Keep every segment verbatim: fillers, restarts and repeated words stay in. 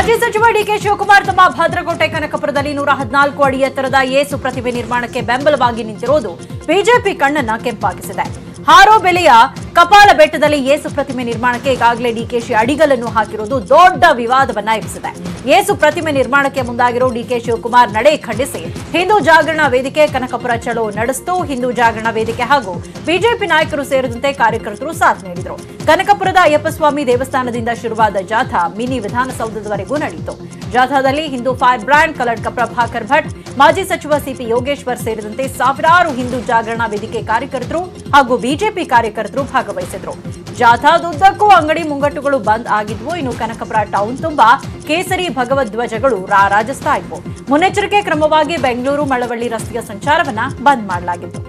ಮಾಜಿ ಸಚಿವ ಡಿಕೆ ಶಿವಕುಮಾರ್ ತಮ್ಮ ಭದ್ರಕೋಟೆ ಕನಕಪುರದಲ್ಲಿ ನೂರ ಹದಿನಾಲ್ಕು ಅಡಿ ಎತ್ತರದ ಯೇಸು ಪ್ರತಿಮೆ ನಿರ್ಮಾಣಕ್ಕೆ ಬೆಂಬಲವಾಗಿ ನಿಂತಿರುವುದು ಬಿಜೆಪಿ ಕಣ್ಣನ್ನ ಕೆಂಪಾಗಿಸಿದೆ. ಹಾರೋ ಬೆಲೆಯ ಕಪಾಲ ಬೆಟ್ಟದಲ್ಲಿ ಯೇಸು ಪ್ರತಿಮೆ ನಿರ್ಮಾಣಕ್ಕೆ ಈಗಾಗಲೇ ಡಿಕೆಶಿ ಅಡಿಗಲನ್ನು ಹಾಕಿರುವುದು ದೊಡ್ಡ ವಿವಾದವನ್ನ ಎಬ್ಬಿಸಿದೆ. ಯೇಸು ಪ್ರತಿಮೆ ನಿರ್ಮಾಣಕ್ಕೆ ಮುಂದಾಗಿರೋ ಡಿಕೆ ಶಿವಕುಮಾರ್ ನಡೆ ಖಂಡಿಸಿ ಹಿಂದೂ ಜಾಗರಣ ವೇದಿಕೆ ಕನಕಪುರ ಚಲೋ ನಡೆಸಿತು. ಹಿಂದೂ ಜಾಗರಣ ವೇದಿಕೆ ಹಾಗೂ ಬಿಜೆಪಿ ನಾಯಕರು ಸೇರಿದಂತೆ ಕಾರ್ಯಕರ್ತರು ಸಾಥ್ ನೀಡಿದರು. ಕನಕಪುರದ ಅಯ್ಯಪ್ಪಸ್ವಾಮಿ ದೇವಸ್ಥಾನದಿಂದ ಶುರುವಾದ ಜಾಥಾ ಮಿನಿ ವಿಧಾನಸೌಧದವರೆಗೂ ನಡೆಯಿತು. ಜಾಥಾದಲ್ಲಿ ಹಿಂದೂ ಫೈರ್ ಬ್ರ್ಯಾಂಡ್ ಕಲ್ಲಡ್ಕ ಪ್ರಭಾಕರ್ ಭಟ್, ಮಾಜಿ ಸಚಿವ ಸಿಪಿ ಯೋಗೇಶ್ವರ್ ಸೇರಿದಂತೆ ಸಾವಿರಾರು ಹಿಂದೂ ಜಾಗರಣ ವೇದಿಕೆ ಕಾರ್ಯಕರ್ತರು ಹಾಗೂ ಬಿಜೆಪಿ ಕಾರ್ಯಕರ್ತರು ಭಾಗವಹಿಸಿದ್ರು. ಜಾಥಾದುದ್ದಕ್ಕೂ ಅಂಗಡಿ ಮುಂಗಟ್ಟುಗಳು ಬಂದ್ ಆಗಿದ್ವು. ಇನ್ನು ಕನಕಪುರ ಟೌನ್ ತುಂಬಾ ಕೇಸರಿ ಭಗವಧ್ವಜಗಳು ರಾರಾಜಿಸ್ತಾ ಇದ್ವು. ಮುನ್ನೆಚ್ಚರಿಕೆ ಕ್ರಮವಾಗಿ ಬೆಂಗಳೂರು ಮಳವಳ್ಳಿ ರಸ್ತೆಯ ಸಂಚಾರವನ್ನ ಬಂದ್ ಮಾಡಲಾಗಿತ್ತು.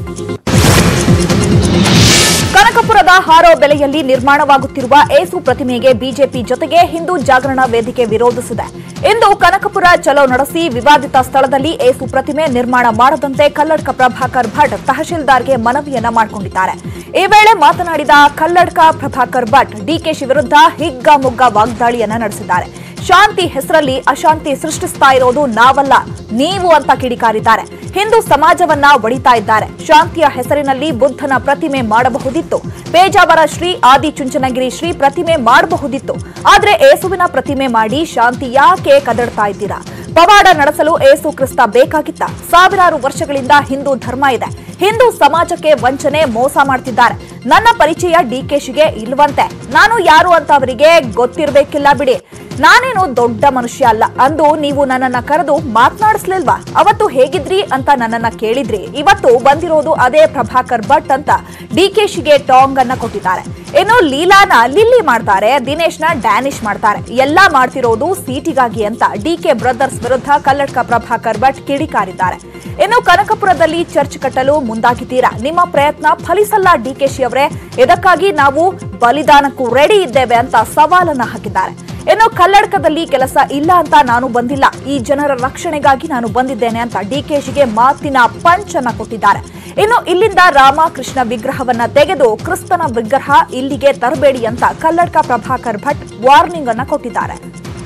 ಕನಕಪುರದ ಹಾರೋ ಬೆಲೆಯಲ್ಲಿ ನಿರ್ಮಾಣವಾಗುತ್ತಿರುವ ಏಸು ಪ್ರತಿಮೆಗೆ ಬಿಜೆಪಿ ಜೊತೆಗೆ ಹಿಂದೂ ಜಾಗರಣ ವೇದಿಕೆ ವಿರೋಧಿಸಿದೆ. ಇಂದು ಕನಕಪುರ ಚಲೋ ನಡೆಸಿ ವಿವಾದಿತ ಸ್ಥಳದಲ್ಲಿ ಏಸು ಪ್ರತಿಮೆ ನಿರ್ಮಾಣ ಮಾಡದಂತೆ ಕಲ್ಲಡ್ಕ ಪ್ರಭಾಕರ್ ಭಟ್ ತಹಶೀಲ್ದಾರ್ಗೆ ಮನವಿಯನ್ನ ಮಾಡಿಕೊಂಡಿದ್ದಾರೆ. ಈ ವೇಳೆ ಮಾತನಾಡಿದ ಕಲ್ಲಡ್ಕ ಪ್ರಭಾಕರ್ ಭಟ್ ಡಿಕೆಶಿ ವಿರುದ್ಧ ಹಿಗ್ಗಾಮುಗ್ಗ ವಾಗ್ದಾಳಿಯನ್ನ ನಡೆಸಿದ್ದಾರೆ. ಶಾಂತಿ ಹೆಸರಲ್ಲಿ ಅಶಾಂತಿ ಸೃಷ್ಟಿಸ್ತಾ ಇರೋದು ನಾವಲ್ಲ, ನೀವು ಅಂತ ಕಿಡಿಕಾರಿದ್ದಾರೆ. ಹಿಂದೂ ಸಮಾಜವನ್ನ ಒಡಿತಾ ಇದ್ದಾರೆ. ಶಾಂತಿಯ ಹೆಸರಿನಲ್ಲಿ ಬುದ್ಧನ ಪ್ರತಿಮೆ ಮಾಡಬಹುದಿತ್ತು. ಪೇಜಾವರ ಶ್ರೀ ಆದಿಚುಂಚನಗಿರಿ ಶ್ರೀ ಪ್ರತಿಮೆ ಮಾಡಬಹುದಿತ್ತು. ಆದ್ರೆ ಏಸುವಿನ ಪ್ರತಿಮೆ ಮಾಡಿ ಶಾಂತಿ ಯಾಕೆ ಕದಡ್ತಾ ಇದ್ದೀರಾ? ಪವಾಡ ನಡೆಸಲು ಏಸು ಕ್ರಿಸ್ತ ಬೇಕಾಗಿತ್ತ? ಸಾವಿರಾರು ವರ್ಷಗಳಿಂದ ಹಿಂದೂ ಧರ್ಮ ಇದೆ. ಹಿಂದೂ ಸಮಾಜಕ್ಕೆ ವಂಚನೆ ಮೋಸ ಮಾಡ್ತಿದ್ದಾರೆ. ನನ್ನ ಪರಿಚಯ ಡಿಕೆಶಿಗೆ ಇಲ್ವಂತೆ. ನಾನು ಯಾರು ಅಂತ ಅವರಿಗೆ ಗೊತ್ತಿರ್ಬೇಕಿಲ್ಲ ಬಿಡಿ. ನಾನೇನು ದೊಡ್ಡ ಮನುಷ್ಯ ಅಲ್ಲ ಅಂದು ನೀವು ನನ್ನನ್ನ ಕರೆದು ಮಾತನಾಡಿಸ್ಲಿಲ್ವಾ? ಅವತ್ತು ಹೇಗಿದ್ರಿ ಅಂತ ನನ್ನನ್ನ ಕೇಳಿದ್ರಿ. ಇವತ್ತು ಬಂದಿರೋದು ಅದೇ ಪ್ರಭಾಕರ್ ಭಟ್ ಅಂತ ಡಿಕೆಶಿಗೆ ಟಾಂಗ್ ಅನ್ನ ಕೊಟ್ಟಿದ್ದಾರೆ. ಇನ್ನು ಲೀಲಾನ ಲಿಲ್ಲಿ ಮಾಡ್ತಾರೆ, ದಿನೇಶ್ನ ಡ್ಯಾನಿಶ್ ಮಾಡ್ತಾರೆ. ಎಲ್ಲಾ ಮಾಡ್ತಿರೋದು ಸೀಟಿಗಾಗಿ ಅಂತ ಡಿಕೆ ಬ್ರದರ್ಸ್ ವಿರುದ್ಧ ಕಲ್ಲಡ್ಕ ಪ್ರಭಾಕರ್ ಭಟ್ ಕಿಡಿಕಾರಿದ್ದಾರೆ. ಇನ್ನು ಕನಕಪುರದಲ್ಲಿ ಚರ್ಚ್ ಕಟ್ಟಲು ಮುಂದಾಗಿದ್ದೀರಾ? ನಿಮ್ಮ ಪ್ರಯತ್ನ ಫಲಿಸಲ್ಲ ಡಿಕೆಶಿ ಅವರೇ. ಇದಕ್ಕಾಗಿ ನಾವು ಬಲಿದಾನಕ್ಕೂ ರೆಡಿ ಇದ್ದೇವೆ ಅಂತ ಸವಾಲನ್ನ ಹಾಕಿದ್ದಾರೆ. ಇನ್ನು ಕಲ್ಲಡ್ಕದಲ್ಲಿ ಕೆಲಸ ಇಲ್ಲ ಅಂತ ನಾನು ಬಂದಿಲ್ಲ, ಈ ಜನರ ರಕ್ಷಣೆಗಾಗಿ ನಾನು ಬಂದಿದ್ದೇನೆ ಅಂತ ಡಿಕೆಶಿಗೆ ಮಾತಿನ ಪಂಚ್ ಅನ್ನ ಕೊಟ್ಟಿದ್ದಾರೆ. ಇನ್ನು ಇಲ್ಲಿಂದ ರಾಮಕೃಷ್ಣ ವಿಗ್ರಹವನ್ನ ತೆಗೆದು ಕ್ರಿಸ್ತನ ವಿಗ್ರಹ ಇಲ್ಲಿಗೆ ತರಬೇಡಿ ಅಂತ ಕಲ್ಲಡ್ಕ ಪ್ರಭಾಕರ್ ಭಟ್ ವಾರ್ನಿಂಗ್ ಅನ್ನ ಕೊಟ್ಟಿದ್ದಾರೆ.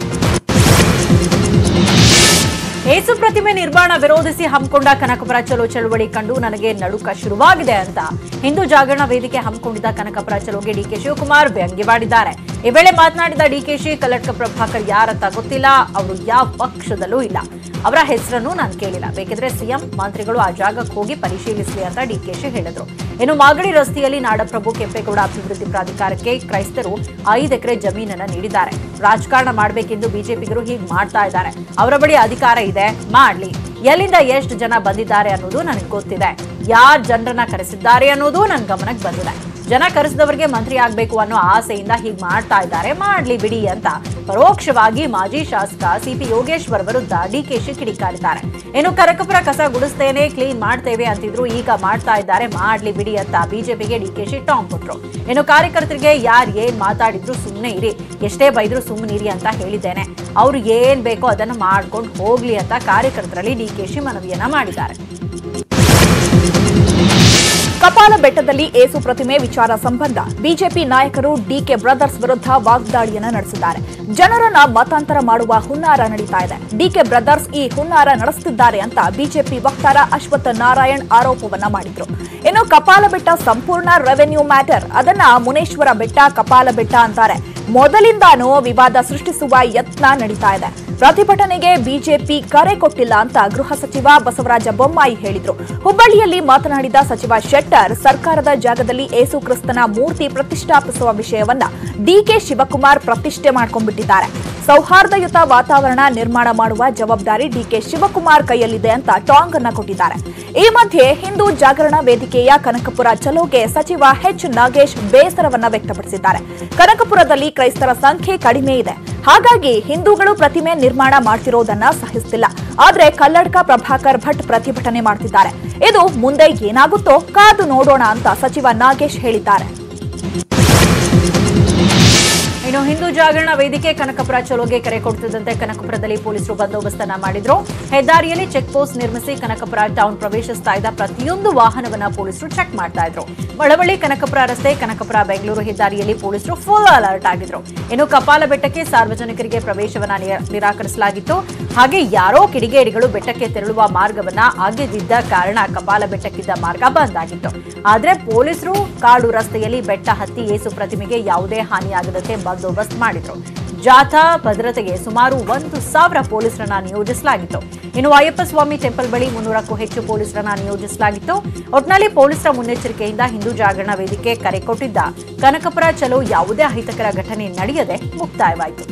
ಏಸು ಪ್ರತಿಮೆ ನಿರ್ಮಾಣ ವಿರೋಧಿಸಿ ಹಮ್ಮಿಕೊಂಡ ಕನಕಪುರ ಚಲೋ ಚಳವಳಿ ಕಂಡು ನನಗೆ ನಡುಕ ಶುರುವಾಗಿದೆ ಅಂತ ಹಿಂದೂ ಜಾಗರಣ ವೇದಿಕೆ ಹಮ್ಮಿಕೊಂಡಿದ್ದ ಕನಕಪುರ ಚಲೋಗೆ ಡಿಕೆ ಶಿವಕುಮಾರ್ ವ್ಯಂಗ್ಯವಾಡಿದ್ದಾರೆ. ಈ ವೇಳೆ ಮಾತನಾಡಿದ ಡಿಕೆಶಿ, ಕಲ್ಲಡ್ಕ ಪ್ರಭಾಕರ್ ಯಾರಂತ ಗೊತ್ತಿಲ್ಲ, ಅವರು ಯಾವ ಪಕ್ಷದಲ್ಲೂ ಇಲ್ಲ, ಅವರ ಹೆಸರನ್ನು ನಾನು ಕೇಳಿಲ್ಲ, ಬೇಕಿದ್ರೆ ಸಿಎಂ ಮಂತ್ರಿಗಳು ಆ ಜಾಗಕ್ಕೆ ಹೋಗಿ ಪರಿಶೀಲಿಸಲಿ ಅಂತ ಡಿಕೆಶಿ ಹೇಳಿದ್ರು. ಇನ್ನು ಮಾಗಡಿ ರಸ್ತೆಯಲ್ಲಿ ನಾಡಪ್ರಭು ಕೆಂಪೇಗೌಡ ಅಭಿವೃದ್ಧಿ ಪ್ರಾಧಿಕಾರಕ್ಕೆ ಕ್ರೈಸ್ತರು ಐದು ಎಕರೆ ಜಮೀನನ್ನ ನೀಡಿದ್ದಾರೆ. ರಾಜಕಾರಣ ಮಾಡಬೇಕೆಂದು ಬಿಜೆಪಿಗರು ಹೀಗೆ ಮಾಡ್ತಾ ಇದ್ದಾರೆ. ಅವರ ಬಳಿ ಅಧಿಕಾರ ಇದೆ, ಮಾಡ್ಲಿ. ಎಲ್ಲಿಂದ ಎಷ್ಟು ಜನ ಬಂದಿದ್ದಾರೆ ಅನ್ನೋದು ನನಗೆ ಗೊತ್ತಿದೆ. ಯಾರ್ ಜನರನ್ನ ಕರೆಸಿದ್ದಾರೆ ಅನ್ನೋದು ನನ್ನ ಗಮನಕ್ಕೆ ಬಂದಿದೆ. ಜನ ಕರೆಸಿದವರಿಗೆ ಮಂತ್ರಿ ಆಗ್ಬೇಕು ಅನ್ನೋ ಆಸೆಯಿಂದ ಹೀಗೆ ಮಾಡ್ತಾ ಇದ್ದಾರೆ, ಮಾಡ್ಲಿ ಬಿಡಿ ಅಂತ ಪರೋಕ್ಷವಾಗಿ ಮಾಜಿ ಶಾಸಕ ಸಿಪಿ ಯೋಗೇಶ್ವರ್ ವಿರುದ್ಧ ಡಿಕೆಶಿ ಕಿಡಿಕಾರಿದ್ದಾರೆ. ಇನ್ನು ಕನಕಪುರ ಕಸ ಗುಡಿಸ್ತೇನೆ, ಕ್ಲೀನ್ ಮಾಡ್ತೇವೆ ಅಂತಿದ್ರು, ಈಗ ಮಾಡ್ತಾ ಇದ್ದಾರೆ, ಮಾಡ್ಲಿ ಬಿಡಿ ಅಂತ ಬಿಜೆಪಿಗೆ ಡಿಕೆಶಿ ಟಾಂಗ್ ಕೊಟ್ರು. ಇನ್ನು ಕಾರ್ಯಕರ್ತರಿಗೆ ಯಾರು ಏನ್ ಮಾತಾಡಿದ್ರು ಸುಮ್ಮನೆ ಇರಿ, ಎಷ್ಟೇ ಬೈದ್ರು ಸುಮ್ಮನಿರಿ ಅಂತ ಹೇಳಿದ್ದೇನೆ. ಅವ್ರು ಏನ್ ಬೇಕೋ ಅದನ್ನು ಮಾಡ್ಕೊಂಡು ಹೋಗ್ಲಿ ಅಂತ ಕಾರ್ಯಕರ್ತರಲ್ಲಿ ಡಿಕೆಶಿ ಮನವಿಯನ್ನ ಮಾಡಿದ್ದಾರೆ. ಕಪಾಲ ಬೆಟ್ಟದಲ್ಲಿ ಏಸು ಪ್ರತಿಮೆ ವಿಚಾರ ಸಂಬಂಧ ಬಿಜೆಪಿ ನಾಯಕರು ಡಿಕೆ ಬ್ರದರ್ಸ್ ವಿರುದ್ಧ ವಾಗ್ದಾಳಿಯನ್ನ ನಡೆಸಿದ್ದಾರೆ. ಜನರನ್ನ ಮತಾಂತರ ಮಾಡುವ ಹುನ್ನಾರ ನಡೀತಾ ಇದೆ. ಡಿಕೆ ಬ್ರದರ್ಸ್ ಈ ಹುನ್ನಾರ ನಡೆಸುತ್ತಿದ್ದಾರೆ ಅಂತ ಬಿಜೆಪಿ ವಕ್ತಾರ ಅಶ್ವತ್ಥ ನಾರಾಯಣ್ ಆರೋಪವನ್ನ ಮಾಡಿದ್ರು. ಇನ್ನು ಕಪಾಲ ಬೆಟ್ಟ ಸಂಪೂರ್ಣ ರೆವೆನ್ಯೂ ಮ್ಯಾಟರ್, ಅದನ್ನ ಮುನೇಶ್ವರ ಬೆಟ್ಟ ಕಪಾಲ ಬೆಟ್ಟ ಅಂತಾರೆ. ಮೊದಲಿಂದಾನೂ ವಿವಾದ ಸೃಷ್ಟಿಸುವ ಯತ್ನ ನಡೀತಾ ಇದೆ. ಪ್ರತಿಭಟನೆಗೆ ಬಿಜೆಪಿ ಕರೆ ಕೊಟ್ಟಿಲ್ಲ ಅಂತ ಗೃಹ ಸಚಿವ ಬಸವರಾಜ ಬೊಮ್ಮಾಯಿ ಹೇಳಿದ್ರು. ಹುಬ್ಬಳ್ಳಿಯಲ್ಲಿ ಮಾತನಾಡಿದ ಸಚಿವ ಶೆಟ್ಟರ್, ಸರ್ಕಾರದ ಜಾಗದಲ್ಲಿ ಏಸು ಕ್ರಿಸ್ತನ ಮೂರ್ತಿ ಪ್ರತಿಷ್ಠಾಪಿಸುವ ವಿಷಯವನ್ನ ಡಿಕೆ ಶಿವಕುಮಾರ್ ಪ್ರತಿಷ್ಠೆ ಮಾಡ್ಕೊಂಡ್ಬಿಟ್ಟಿದ್ದಾರೆ. ಸೌಹಾರ್ದಯುತ ವಾತಾವರಣ ನಿರ್ಮಾಣ ಮಾಡುವ ಜವಾಬ್ದಾರಿ ಡಿಕೆ ಶಿವಕುಮಾರ್ ಕೈಯಲ್ಲಿದೆ ಅಂತ ಟಾಂಗ್ ಅನ್ನ ಕೊಟ್ಟಿದ್ದಾರೆ. ಈ ಮಧ್ಯೆ ಹಿಂದೂ ಜಾಗರಣ ವೇದಿಕೆಯ ಕನಕಪುರ ಚಲೋಗೆ ಸಚಿವ ಎಚ್ ನಾಗೇಶ್ ಬೇಸರವನ್ನ ವ್ಯಕ್ತಪಡಿಸಿದ್ದಾರೆ. ಕನಕಪುರದಲ್ಲಿ ಕ್ರೈಸ್ತರ ಸಂಖ್ಯೆ ಕಡಿಮೆ ಇದೆ, ಹಾಗಾಗಿ ಹಿಂದೂಗಳು ಪ್ರತಿಮೆ ನಿರ್ಮಾಣ ಮಾಡ್ತಿರೋದನ್ನ ಸಹಿಸ್ತಿಲ್ಲ. ಆದ್ರೆ ಕಲ್ಲಡ್ಕ ಪ್ರಭಾಕರ್ ಭಟ್ ಪ್ರತಿಭಟನೆ ಮಾಡ್ತಿದ್ದಾರೆ. ಇದು ಮುಂದೆ ಏನಾಗುತ್ತೋ ಕಾದು ನೋಡೋಣ ಅಂತ ಸಚಿವ ನಾಗೇಶ್ ಹೇಳಿದ್ದಾರೆ. ಇನ್ನು ಹಿಂದೂ ಜಾಗರಣ ವೇದಿಕೆ ಕನಕಪುರ ಚಲೋಗೆ ಕರೆ ಕೊಡುತ್ತಿದ್ದಂತೆ ಕನಕಪುರದಲ್ಲಿ ಪೊಲೀಸರು ಬಂದೋಬಸ್ತನ್ನ ಮಾಡಿದ್ರು. ಹೆದ್ದಾರಿಯಲ್ಲಿ ಚೆಕ್ ಪೋಸ್ಟ್ ನಿರ್ಮಿಸಿ ಕನಕಪುರ ಟೌನ್ ಪ್ರವೇಶಿಸ್ತಾ ಇದ್ದ ಪ್ರತಿಯೊಂದು ವಾಹನವನ್ನ ಪೊಲೀಸರು ಚೆಕ್ ಮಾಡ್ತಾ ಇದ್ರು. ಮಳವಳ್ಳಿ ಕನಕಪುರ ರಸ್ತೆ ಕನಕಪುರ ಬೆಂಗಳೂರು ಹೆದ್ದಾರಿಯಲ್ಲಿ ಪೊಲೀಸರು ಫುಲ್ ಅಲರ್ಟ್ ಆಗಿದ್ರು. ಇನ್ನು ಕಪಾಲ ಬೆಟ್ಟಕ್ಕೆ ಸಾರ್ವಜನಿಕರಿಗೆ ಪ್ರವೇಶವನ್ನ ನಿರಾಕರಿಸಲಾಗಿತ್ತು. ಹಾಗೆ ಯಾರೋ ಕಿಡಿಗೇಡಿಗಳು ಬೆಟ್ಟಕ್ಕೆ ತೆರಳುವ ಮಾರ್ಗವನ್ನ ಅಗೆದಿದ್ದ ಕಾರಣ ಕಪಾಲ ಬೆಟ್ಟಕ್ಕಿದ್ದ ಮಾರ್ಗ ಬಂದ್ ಆಗಿತ್ತು. ಆದ್ರೆ ಪೊಲೀಸರು ಕಾಡು ರಸ್ತೆಯಲ್ಲಿ ಬೆಟ್ಟ ಹತ್ತಿ ಯೇಸು ಪ್ರತಿಮೆಗೆ ಯಾವುದೇ ಹಾನಿಯಾಗದಂತೆ ಬಂದೋಬಸ್ತ್ ಮಾಡಿದ್ರು. ಜಾಥಾ ಭದ್ರತೆಗೆ ಸುಮಾರು ಒಂದು ಸಾವಿರ ಪೊಲೀಸರನ್ನ ನಿಯೋಜಿಸಲಾಗಿತ್ತು. ಇನ್ನು ಅಯ್ಯಪ್ಪ ಸ್ವಾಮಿ ಟೆಂಪಲ್ ಬಳಿ ಮುನ್ನೂರಕ್ಕೂ ಹೆಚ್ಚು ಪೊಲೀಸರನ್ನ ನಿಯೋಜಿಸಲಾಗಿತ್ತು. ಒಟ್ನಲ್ಲಿ ಪೊಲೀಸರ ಮುನ್ನೆಚ್ಚರಿಕೆಯಿಂದ ಹಿಂದೂ ಜಾಗರಣ ವೇದಿಕೆ ಕರೆ ಕೊಟ್ಟಿದ್ದ ಕನಕಪುರ ಚಲೋ ಯಾವುದೇ ಅಹಿತಕರ ಘಟನೆ ನಡೆಯದೆ ಮುಕ್ತಾಯವಾಯಿತು.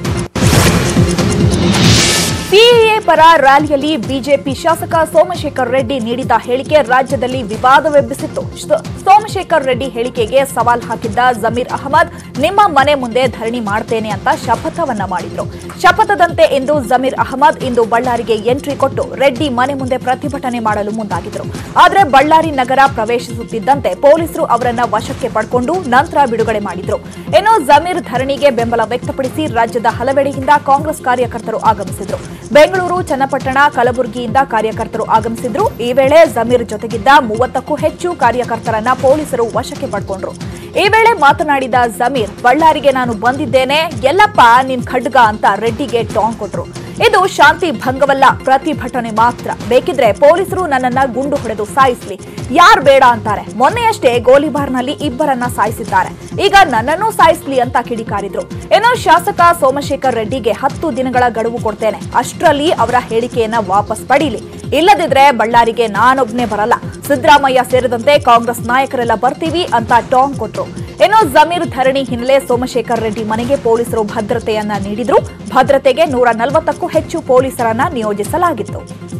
ಸಿಎಎ ಪರ ರ್ಯಾಲಿಯಲ್ಲಿ ಬಿಜೆಪಿ ಶಾಸಕ ಸೋಮಶೇಖರ್ ರೆಡ್ಡಿ ನೀಡಿದ ಹೇಳಿಕೆ ರಾಜ್ಯದಲ್ಲಿ ವಿವಾದವೆಬ್ಬಿಸಿತ್ತು. ಸೋಮಶೇಖರ್ ರೆಡ್ಡಿ ಹೇಳಿಕೆಗೆ ಸವಾಲ್ ಹಾಕಿದ್ದ ಜಮೀರ್ ಅಹಮದ್ ನಿಮ್ಮ ಮನೆ ಮುಂದೆ ಧರಣಿ ಮಾಡ್ತೇನೆ ಅಂತ ಶಪಥವನ್ನ ಮಾಡಿದ್ರು. ಶಪಥದಂತೆ ಇಂದು ಜಮೀರ್ ಅಹಮದ್ ಇಂದು ಬಳ್ಳಾರಿಗೆ ಎಂಟ್ರಿ ಕೊಟ್ಟು ರೆಡ್ಡಿ ಮನೆ ಮುಂದೆ ಪ್ರತಿಭಟನೆ ಮಾಡಲು ಮುಂದಾಗಿದ್ರು. ಆದರೆ ಬಳ್ಳಾರಿ ನಗರ ಪ್ರವೇಶಿಸುತ್ತಿದ್ದಂತೆ ಪೊಲೀಸರು ಅವರನ್ನ ವಶಕ್ಕೆ ಪಡ್ಕೊಂಡು ನಂತರ ಬಿಡುಗಡೆ ಮಾಡಿದ್ರು. ಇನ್ನು ಜಮೀರ್ ಧರಣಿಗೆ ಬೆಂಬಲ ವ್ಯಕ್ತಪಡಿಸಿ ರಾಜ್ಯದ ಹಲವೆಡೆಯಿಂದ ಕಾಂಗ್ರೆಸ್ ಕಾರ್ಯಕರ್ತರು ಆಗಮಿಸಿದ್ರು. ಬೆಂಗಳೂರು, ಚನ್ನಪಟ್ಟಣ, ಕಲಬುರಗಿಯಿಂದ ಕಾರ್ಯಕರ್ತರು ಆಗಮಿಸಿದ್ರು. ಈ ವೇಳೆ ಜಮೀರ್ ಜೊತೆಗಿದ್ದ ಮೂವತ್ತಕ್ಕೂ ಹೆಚ್ಚು ಕಾರ್ಯಕರ್ತರನ್ನ ಪೊಲೀಸರು ವಶಕ್ಕೆ ಪಡ್ಕೊಂಡ್ರು. ಈ ವೇಳೆ ಮಾತನಾಡಿದ ಜಮೀರ್, ಬಳ್ಳಾರಿಗೆ ನಾನು ಬಂದಿದ್ದೇನೆ, ಎಲ್ಲಪ್ಪ ನಿನ್ ಖಡ್ಗ ಅಂತ ರೆಡ್ಡಿಗೆ ಟಾಂಗ್ ಕೊಟ್ರು. ಇದು ಶಾಂತಿ ಭಂಗವಲ್ಲ, ಪ್ರತಿಭಟನೆ ಮಾತ್ರ. ಬೇಕಿದ್ರೆ ಪೊಲೀಸರು ನನ್ನನ್ನ ಗುಂಡು ಹೊಡೆದು ಸಾಯಿಸ್ಲಿ, ಯಾರ್ ಬೇಡ ಅಂತಾರೆ. ಮೊನ್ನೆಯಷ್ಟೇ ಗೋಲಿಬಾರ್ನಲ್ಲಿ ಇಬ್ಬರನ್ನ ಸಾಯಿಸಿದ್ದಾರೆ, ಈಗ ನನ್ನನ್ನೂ ಸಾಯಿಸ್ಲಿ ಅಂತ ಕಿಡಿಕಾರಿದ್ರು. ಏನೋ ಶಾಸಕ ಸೋಮಶೇಖರ್ ರೆಡ್ಡಿಗೆ ಹತ್ತು ದಿನಗಳ ಗಡುವು ಕೊಡ್ತೇನೆ, ಅಷ್ಟರಲ್ಲಿ ಅವರ ಹೇಳಿಕೆಯನ್ನ ವಾಪಸ್ ಪಡೀಲಿ, ಇಲ್ಲದಿದ್ರೆ ಬಳ್ಳಾರಿಗೆ ನಾನೊಬ್ನೇ ಬರಲ್ಲ, ಸಿದ್ದರಾಮಯ್ಯ ಸೇರಿದಂತೆ ಕಾಂಗ್ರೆಸ್ ನಾಯಕರೆಲ್ಲ ಬರ್ತೀವಿ ಅಂತ ಟಾಂಗ್ ಕೊಟ್ರು. ಏನೋ ಜಮೀರ್ ಧರಣಿ ಹಿನ್ನೆಲೆ ಸೋಮಶೇಖರ್ ರೆಡ್ಡಿ ಮನೆಗೆ ಪೊಲೀಸರು ಭದ್ರತೆಯನ್ನ ನೀಡಿದ್ರು. ಭದ್ರತೆಗೆ ನೂರ ನಲವತ್ತಕ್ಕೂ ಹೆಚ್ಚು ಪೊಲೀಸರನ್ನ ನಿಯೋಜಿಸಲಾಗಿತ್ತು.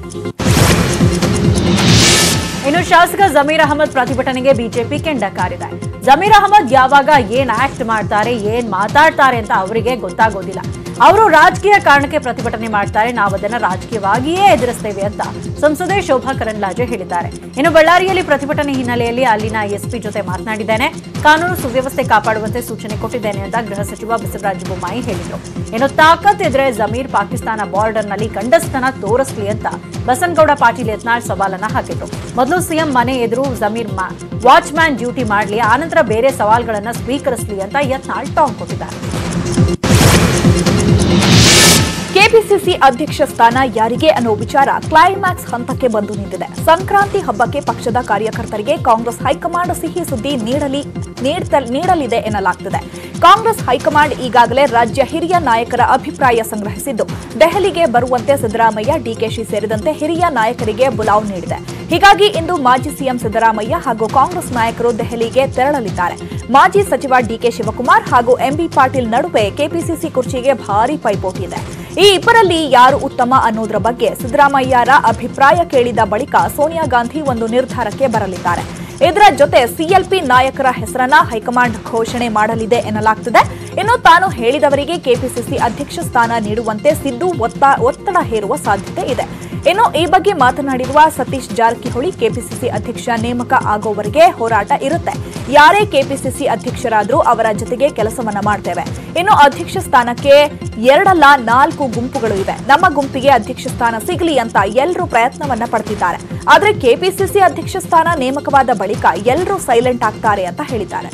ಇನ್ನು ಶಾಸಕ ಜಮೀರ್ ಅಹಮದ್ ಪ್ರತಿಭಟನೆಗೆ ಬಿಜೆಪಿ ಕೆಂಡ ಕಾರಿದೆ. ಜಮೀರ್ ಅಹಮದ್ ಯಾವಾಗ ಏನ್ ಆಕ್ಟ್ ಮಾಡ್ತಾರೆ, ಏನ್ ಮಾತಾಡ್ತಾರೆ ಅಂತ ಅವರಿಗೆ ಗೊತ್ತಾಗೋದಿಲ್ಲ. ಅವರು ರಾಜಕೀಯ ಕಾರಣಕ್ಕೆ ಪ್ರತಿಭಟನೆ ಮಾಡ್ತಾರೆ, ನಾವು ಅದನ್ನ ರಾಜಕೀಯವಾಗಿಯೇ ಎದುರಿಸ್ತೇವೆ ಅಂತ ಸಂಸದೆ ಶೋಭಾ ಕರಂದ್ಲಾಜೆ ಹೇಳಿದ್ದಾರೆ. ಇನ್ನು ಬಳ್ಳಾರಿಯಲ್ಲಿ ಪ್ರತಿಭಟನೆ ಹಿನ್ನೆಲೆಯಲ್ಲಿ ಅಲ್ಲಿನ ಎಸ್ಪಿ ಜೊತೆ ಮಾತನಾಡಿದ್ದೇನೆ, ಕಾನೂನು ಸುವ್ಯವಸ್ಥೆ ಕಾಪಾಡುವಂತೆ ಸೂಚನೆ ಕೊಟ್ಟಿದ್ದೇನೆ ಅಂತ ಗೃಹ ಸಚಿವ ಬಸವರಾಜ ಬೊಮ್ಮಾಯಿ ಹೇಳಿದರು. ಇನ್ನು ತಾಕತ್ ಇದ್ರೆ ಜಮೀರ್ ಪಾಕಿಸ್ತಾನ ಬಾರ್ಡರ್ನಲ್ಲಿ ಗಂಡಸ್ತನ ತೋರಿಸಲಿ ಅಂತ ಬಸನಗೌಡ ಪಾಟೀಲ್ ಯತ್ನಾಳ್ ಸವಾಲನ್ನ ಹಾಕಿದ್ರು. ಮೊದಲು ಸಿಎಂ ಮನೆ ಎದುರು ಜಮೀರ್ ವಾಚ್ ಮ್ಯಾನ್ ಡ್ಯೂಟಿ ಮಾಡಲಿ, ಆನಂತರ ಬೇರೆ ಸವಾಲ್ಗಳನ್ನ ಸ್ವೀಕರಿಸಲಿ ಅಂತ ಯತ್ನಾಳ್ ಟಾಂಗ್ ಕೊಟ್ಟಿದ್ದಾರೆ. ಕೆಪಿಸಿಸಿ ಅಧ್ಯಕ್ಷ ಸ್ಥಾನ ಯಾರಿಗೆ ಅನ್ನೋ ವಿಚಾರ ಕ್ಲೈಮ್ಯಾಕ್ಸ್ ಹಂತಕ್ಕೆ ಬಂದು ನಿಂತಿದೆ. ಸಂಕ್ರಾಂತಿ ಹಬ್ಬಕ್ಕೆ ಪಕ್ಷದ ಕಾರ್ಯಕರ್ತರಿಗೆ ಕಾಂಗ್ರೆಸ್ ಹೈಕಮಾಂಡ್ ಸಿಹಿ ಸುದ್ದಿ ನೀಡಲಿ ನೀಡಲಿದೆ ಎನ್ನಲಾಗ್ತಿದೆ. ಕಾಂಗ್ರೆಸ್ ಹೈಕಮಾಂಡ್ ಈಗಾಗಲೇ ರಾಜ್ಯ ಹಿರಿಯ ನಾಯಕರ ಅಭಿಪ್ರಾಯ ಸಂಗ್ರಹಿಸಿದ್ದು ದೆಹಲಿಗೆ ಬರುವಂತೆ ಸಿದ್ದರಾಮಯ್ಯ, ಡಿಕೆಶಿ ಸೇರಿದಂತೆ ಹಿರಿಯ ನಾಯಕರಿಗೆ ಬುಲಾವ್ ನೀಡಿದೆ. ಹೀಗಾಗಿ ಇಂದು ಮಾಜಿ ಸಿಎಂ ಸಿದ್ದರಾಮಯ್ಯ ಹಾಗೂ ಕಾಂಗ್ರೆಸ್ ನಾಯಕರು ದೆಹಲಿಗೆ ತೆರಳಲಿದ್ದಾರೆ. ಮಾಜಿ ಸಚಿವ ಡಿಕೆ ಶಿವಕುಮಾರ್ ಹಾಗೂ ಎಂಬಿ ಪಾಟೀಲ್ ನಡುವೆ ಕೆಪಿಸಿಸಿ ಕುರ್ಚಿಗೆ ಭಾರೀ ಪೈಪೋಟಿ ಇದೆ. ಈ ಇಬ್ಬರಲ್ಲಿ ಯಾರು ಉತ್ತಮ ಅನ್ನೋದರ ಬಗ್ಗೆ ಸಿದ್ದರಾಮಯ್ಯರ ಅಭಿಪ್ರಾಯ ಕೇಳಿದ ಬಳಿಕ ಸೋನಿಯಾ ಗಾಂಧಿ ಒಂದು ನಿರ್ಧಾರಕ್ಕೆ ಬರಲಿದ್ದಾರೆ. ಇದರ ಜೊತೆ ಸಿಎಲ್ಪಿ ನಾಯಕರ ಹೆಸರನ್ನ ಹೈಕಮಾಂಡ್ ಘೋಷಣೆ ಮಾಡಲಿದೆ ಎನ್ನಲಾಗ್ತಿದೆ. ಇನ್ನು ತಾನು ಹೇಳಿದವರಿಗೆ ಕೆಪಿಸಿಸಿ ಅಧ್ಯಕ್ಷ ಸ್ಥಾನ ನೀಡುವಂತೆ ಸಿದ್ದು ಒತ್ತಡ ಹೇರುವ ಸಾಧ್ಯತೆ ಇದೆ. ಇನ್ನು ಈ ಬಗ್ಗೆ ಮಾತನಾಡಿರುವ ಸತೀಶ್ ಜಾರಕಿಹೊಳಿ, ಕೆಪಿಸಿಸಿ ಅಧ್ಯಕ್ಷ ನೇಮಕ ಆಗೋವರೆಗೆ ಹೋರಾಟ ಇರುತ್ತೆ, ಯಾರೇ ಕೆಪಿಸಿಸಿ ಅಧ್ಯಕ್ಷರಾದ್ರೂ ಅವರ ಜೊತೆಗೆ ಕೆಲಸವನ್ನ ಮಾಡ್ತೇವೆ. ಇನ್ನು ಅಧ್ಯಕ್ಷ ಸ್ಥಾನಕ್ಕೆ ಎರಡಲ್ಲ ನಾಲ್ಕು ಗುಂಪುಗಳು ಇವೆ, ನಮ್ಮ ಗುಂಪಿಗೆ ಅಧ್ಯಕ್ಷ ಸ್ಥಾನ ಸಿಗಲಿ ಅಂತ ಎಲ್ಲರೂ ಪ್ರಯತ್ನವನ್ನ ಪಡ್ತಿದ್ದಾರೆ. ಆದ್ರೆ ಕೆಪಿಸಿಸಿ ಅಧ್ಯಕ್ಷ ಸ್ಥಾನ ನೇಮಕವಾದ ಬಳಿಕ ಎಲ್ಲರೂ ಸೈಲೆಂಟ್ ಆಗ್ತಾರೆ ಅಂತ ಹೇಳಿದ್ದಾರೆ.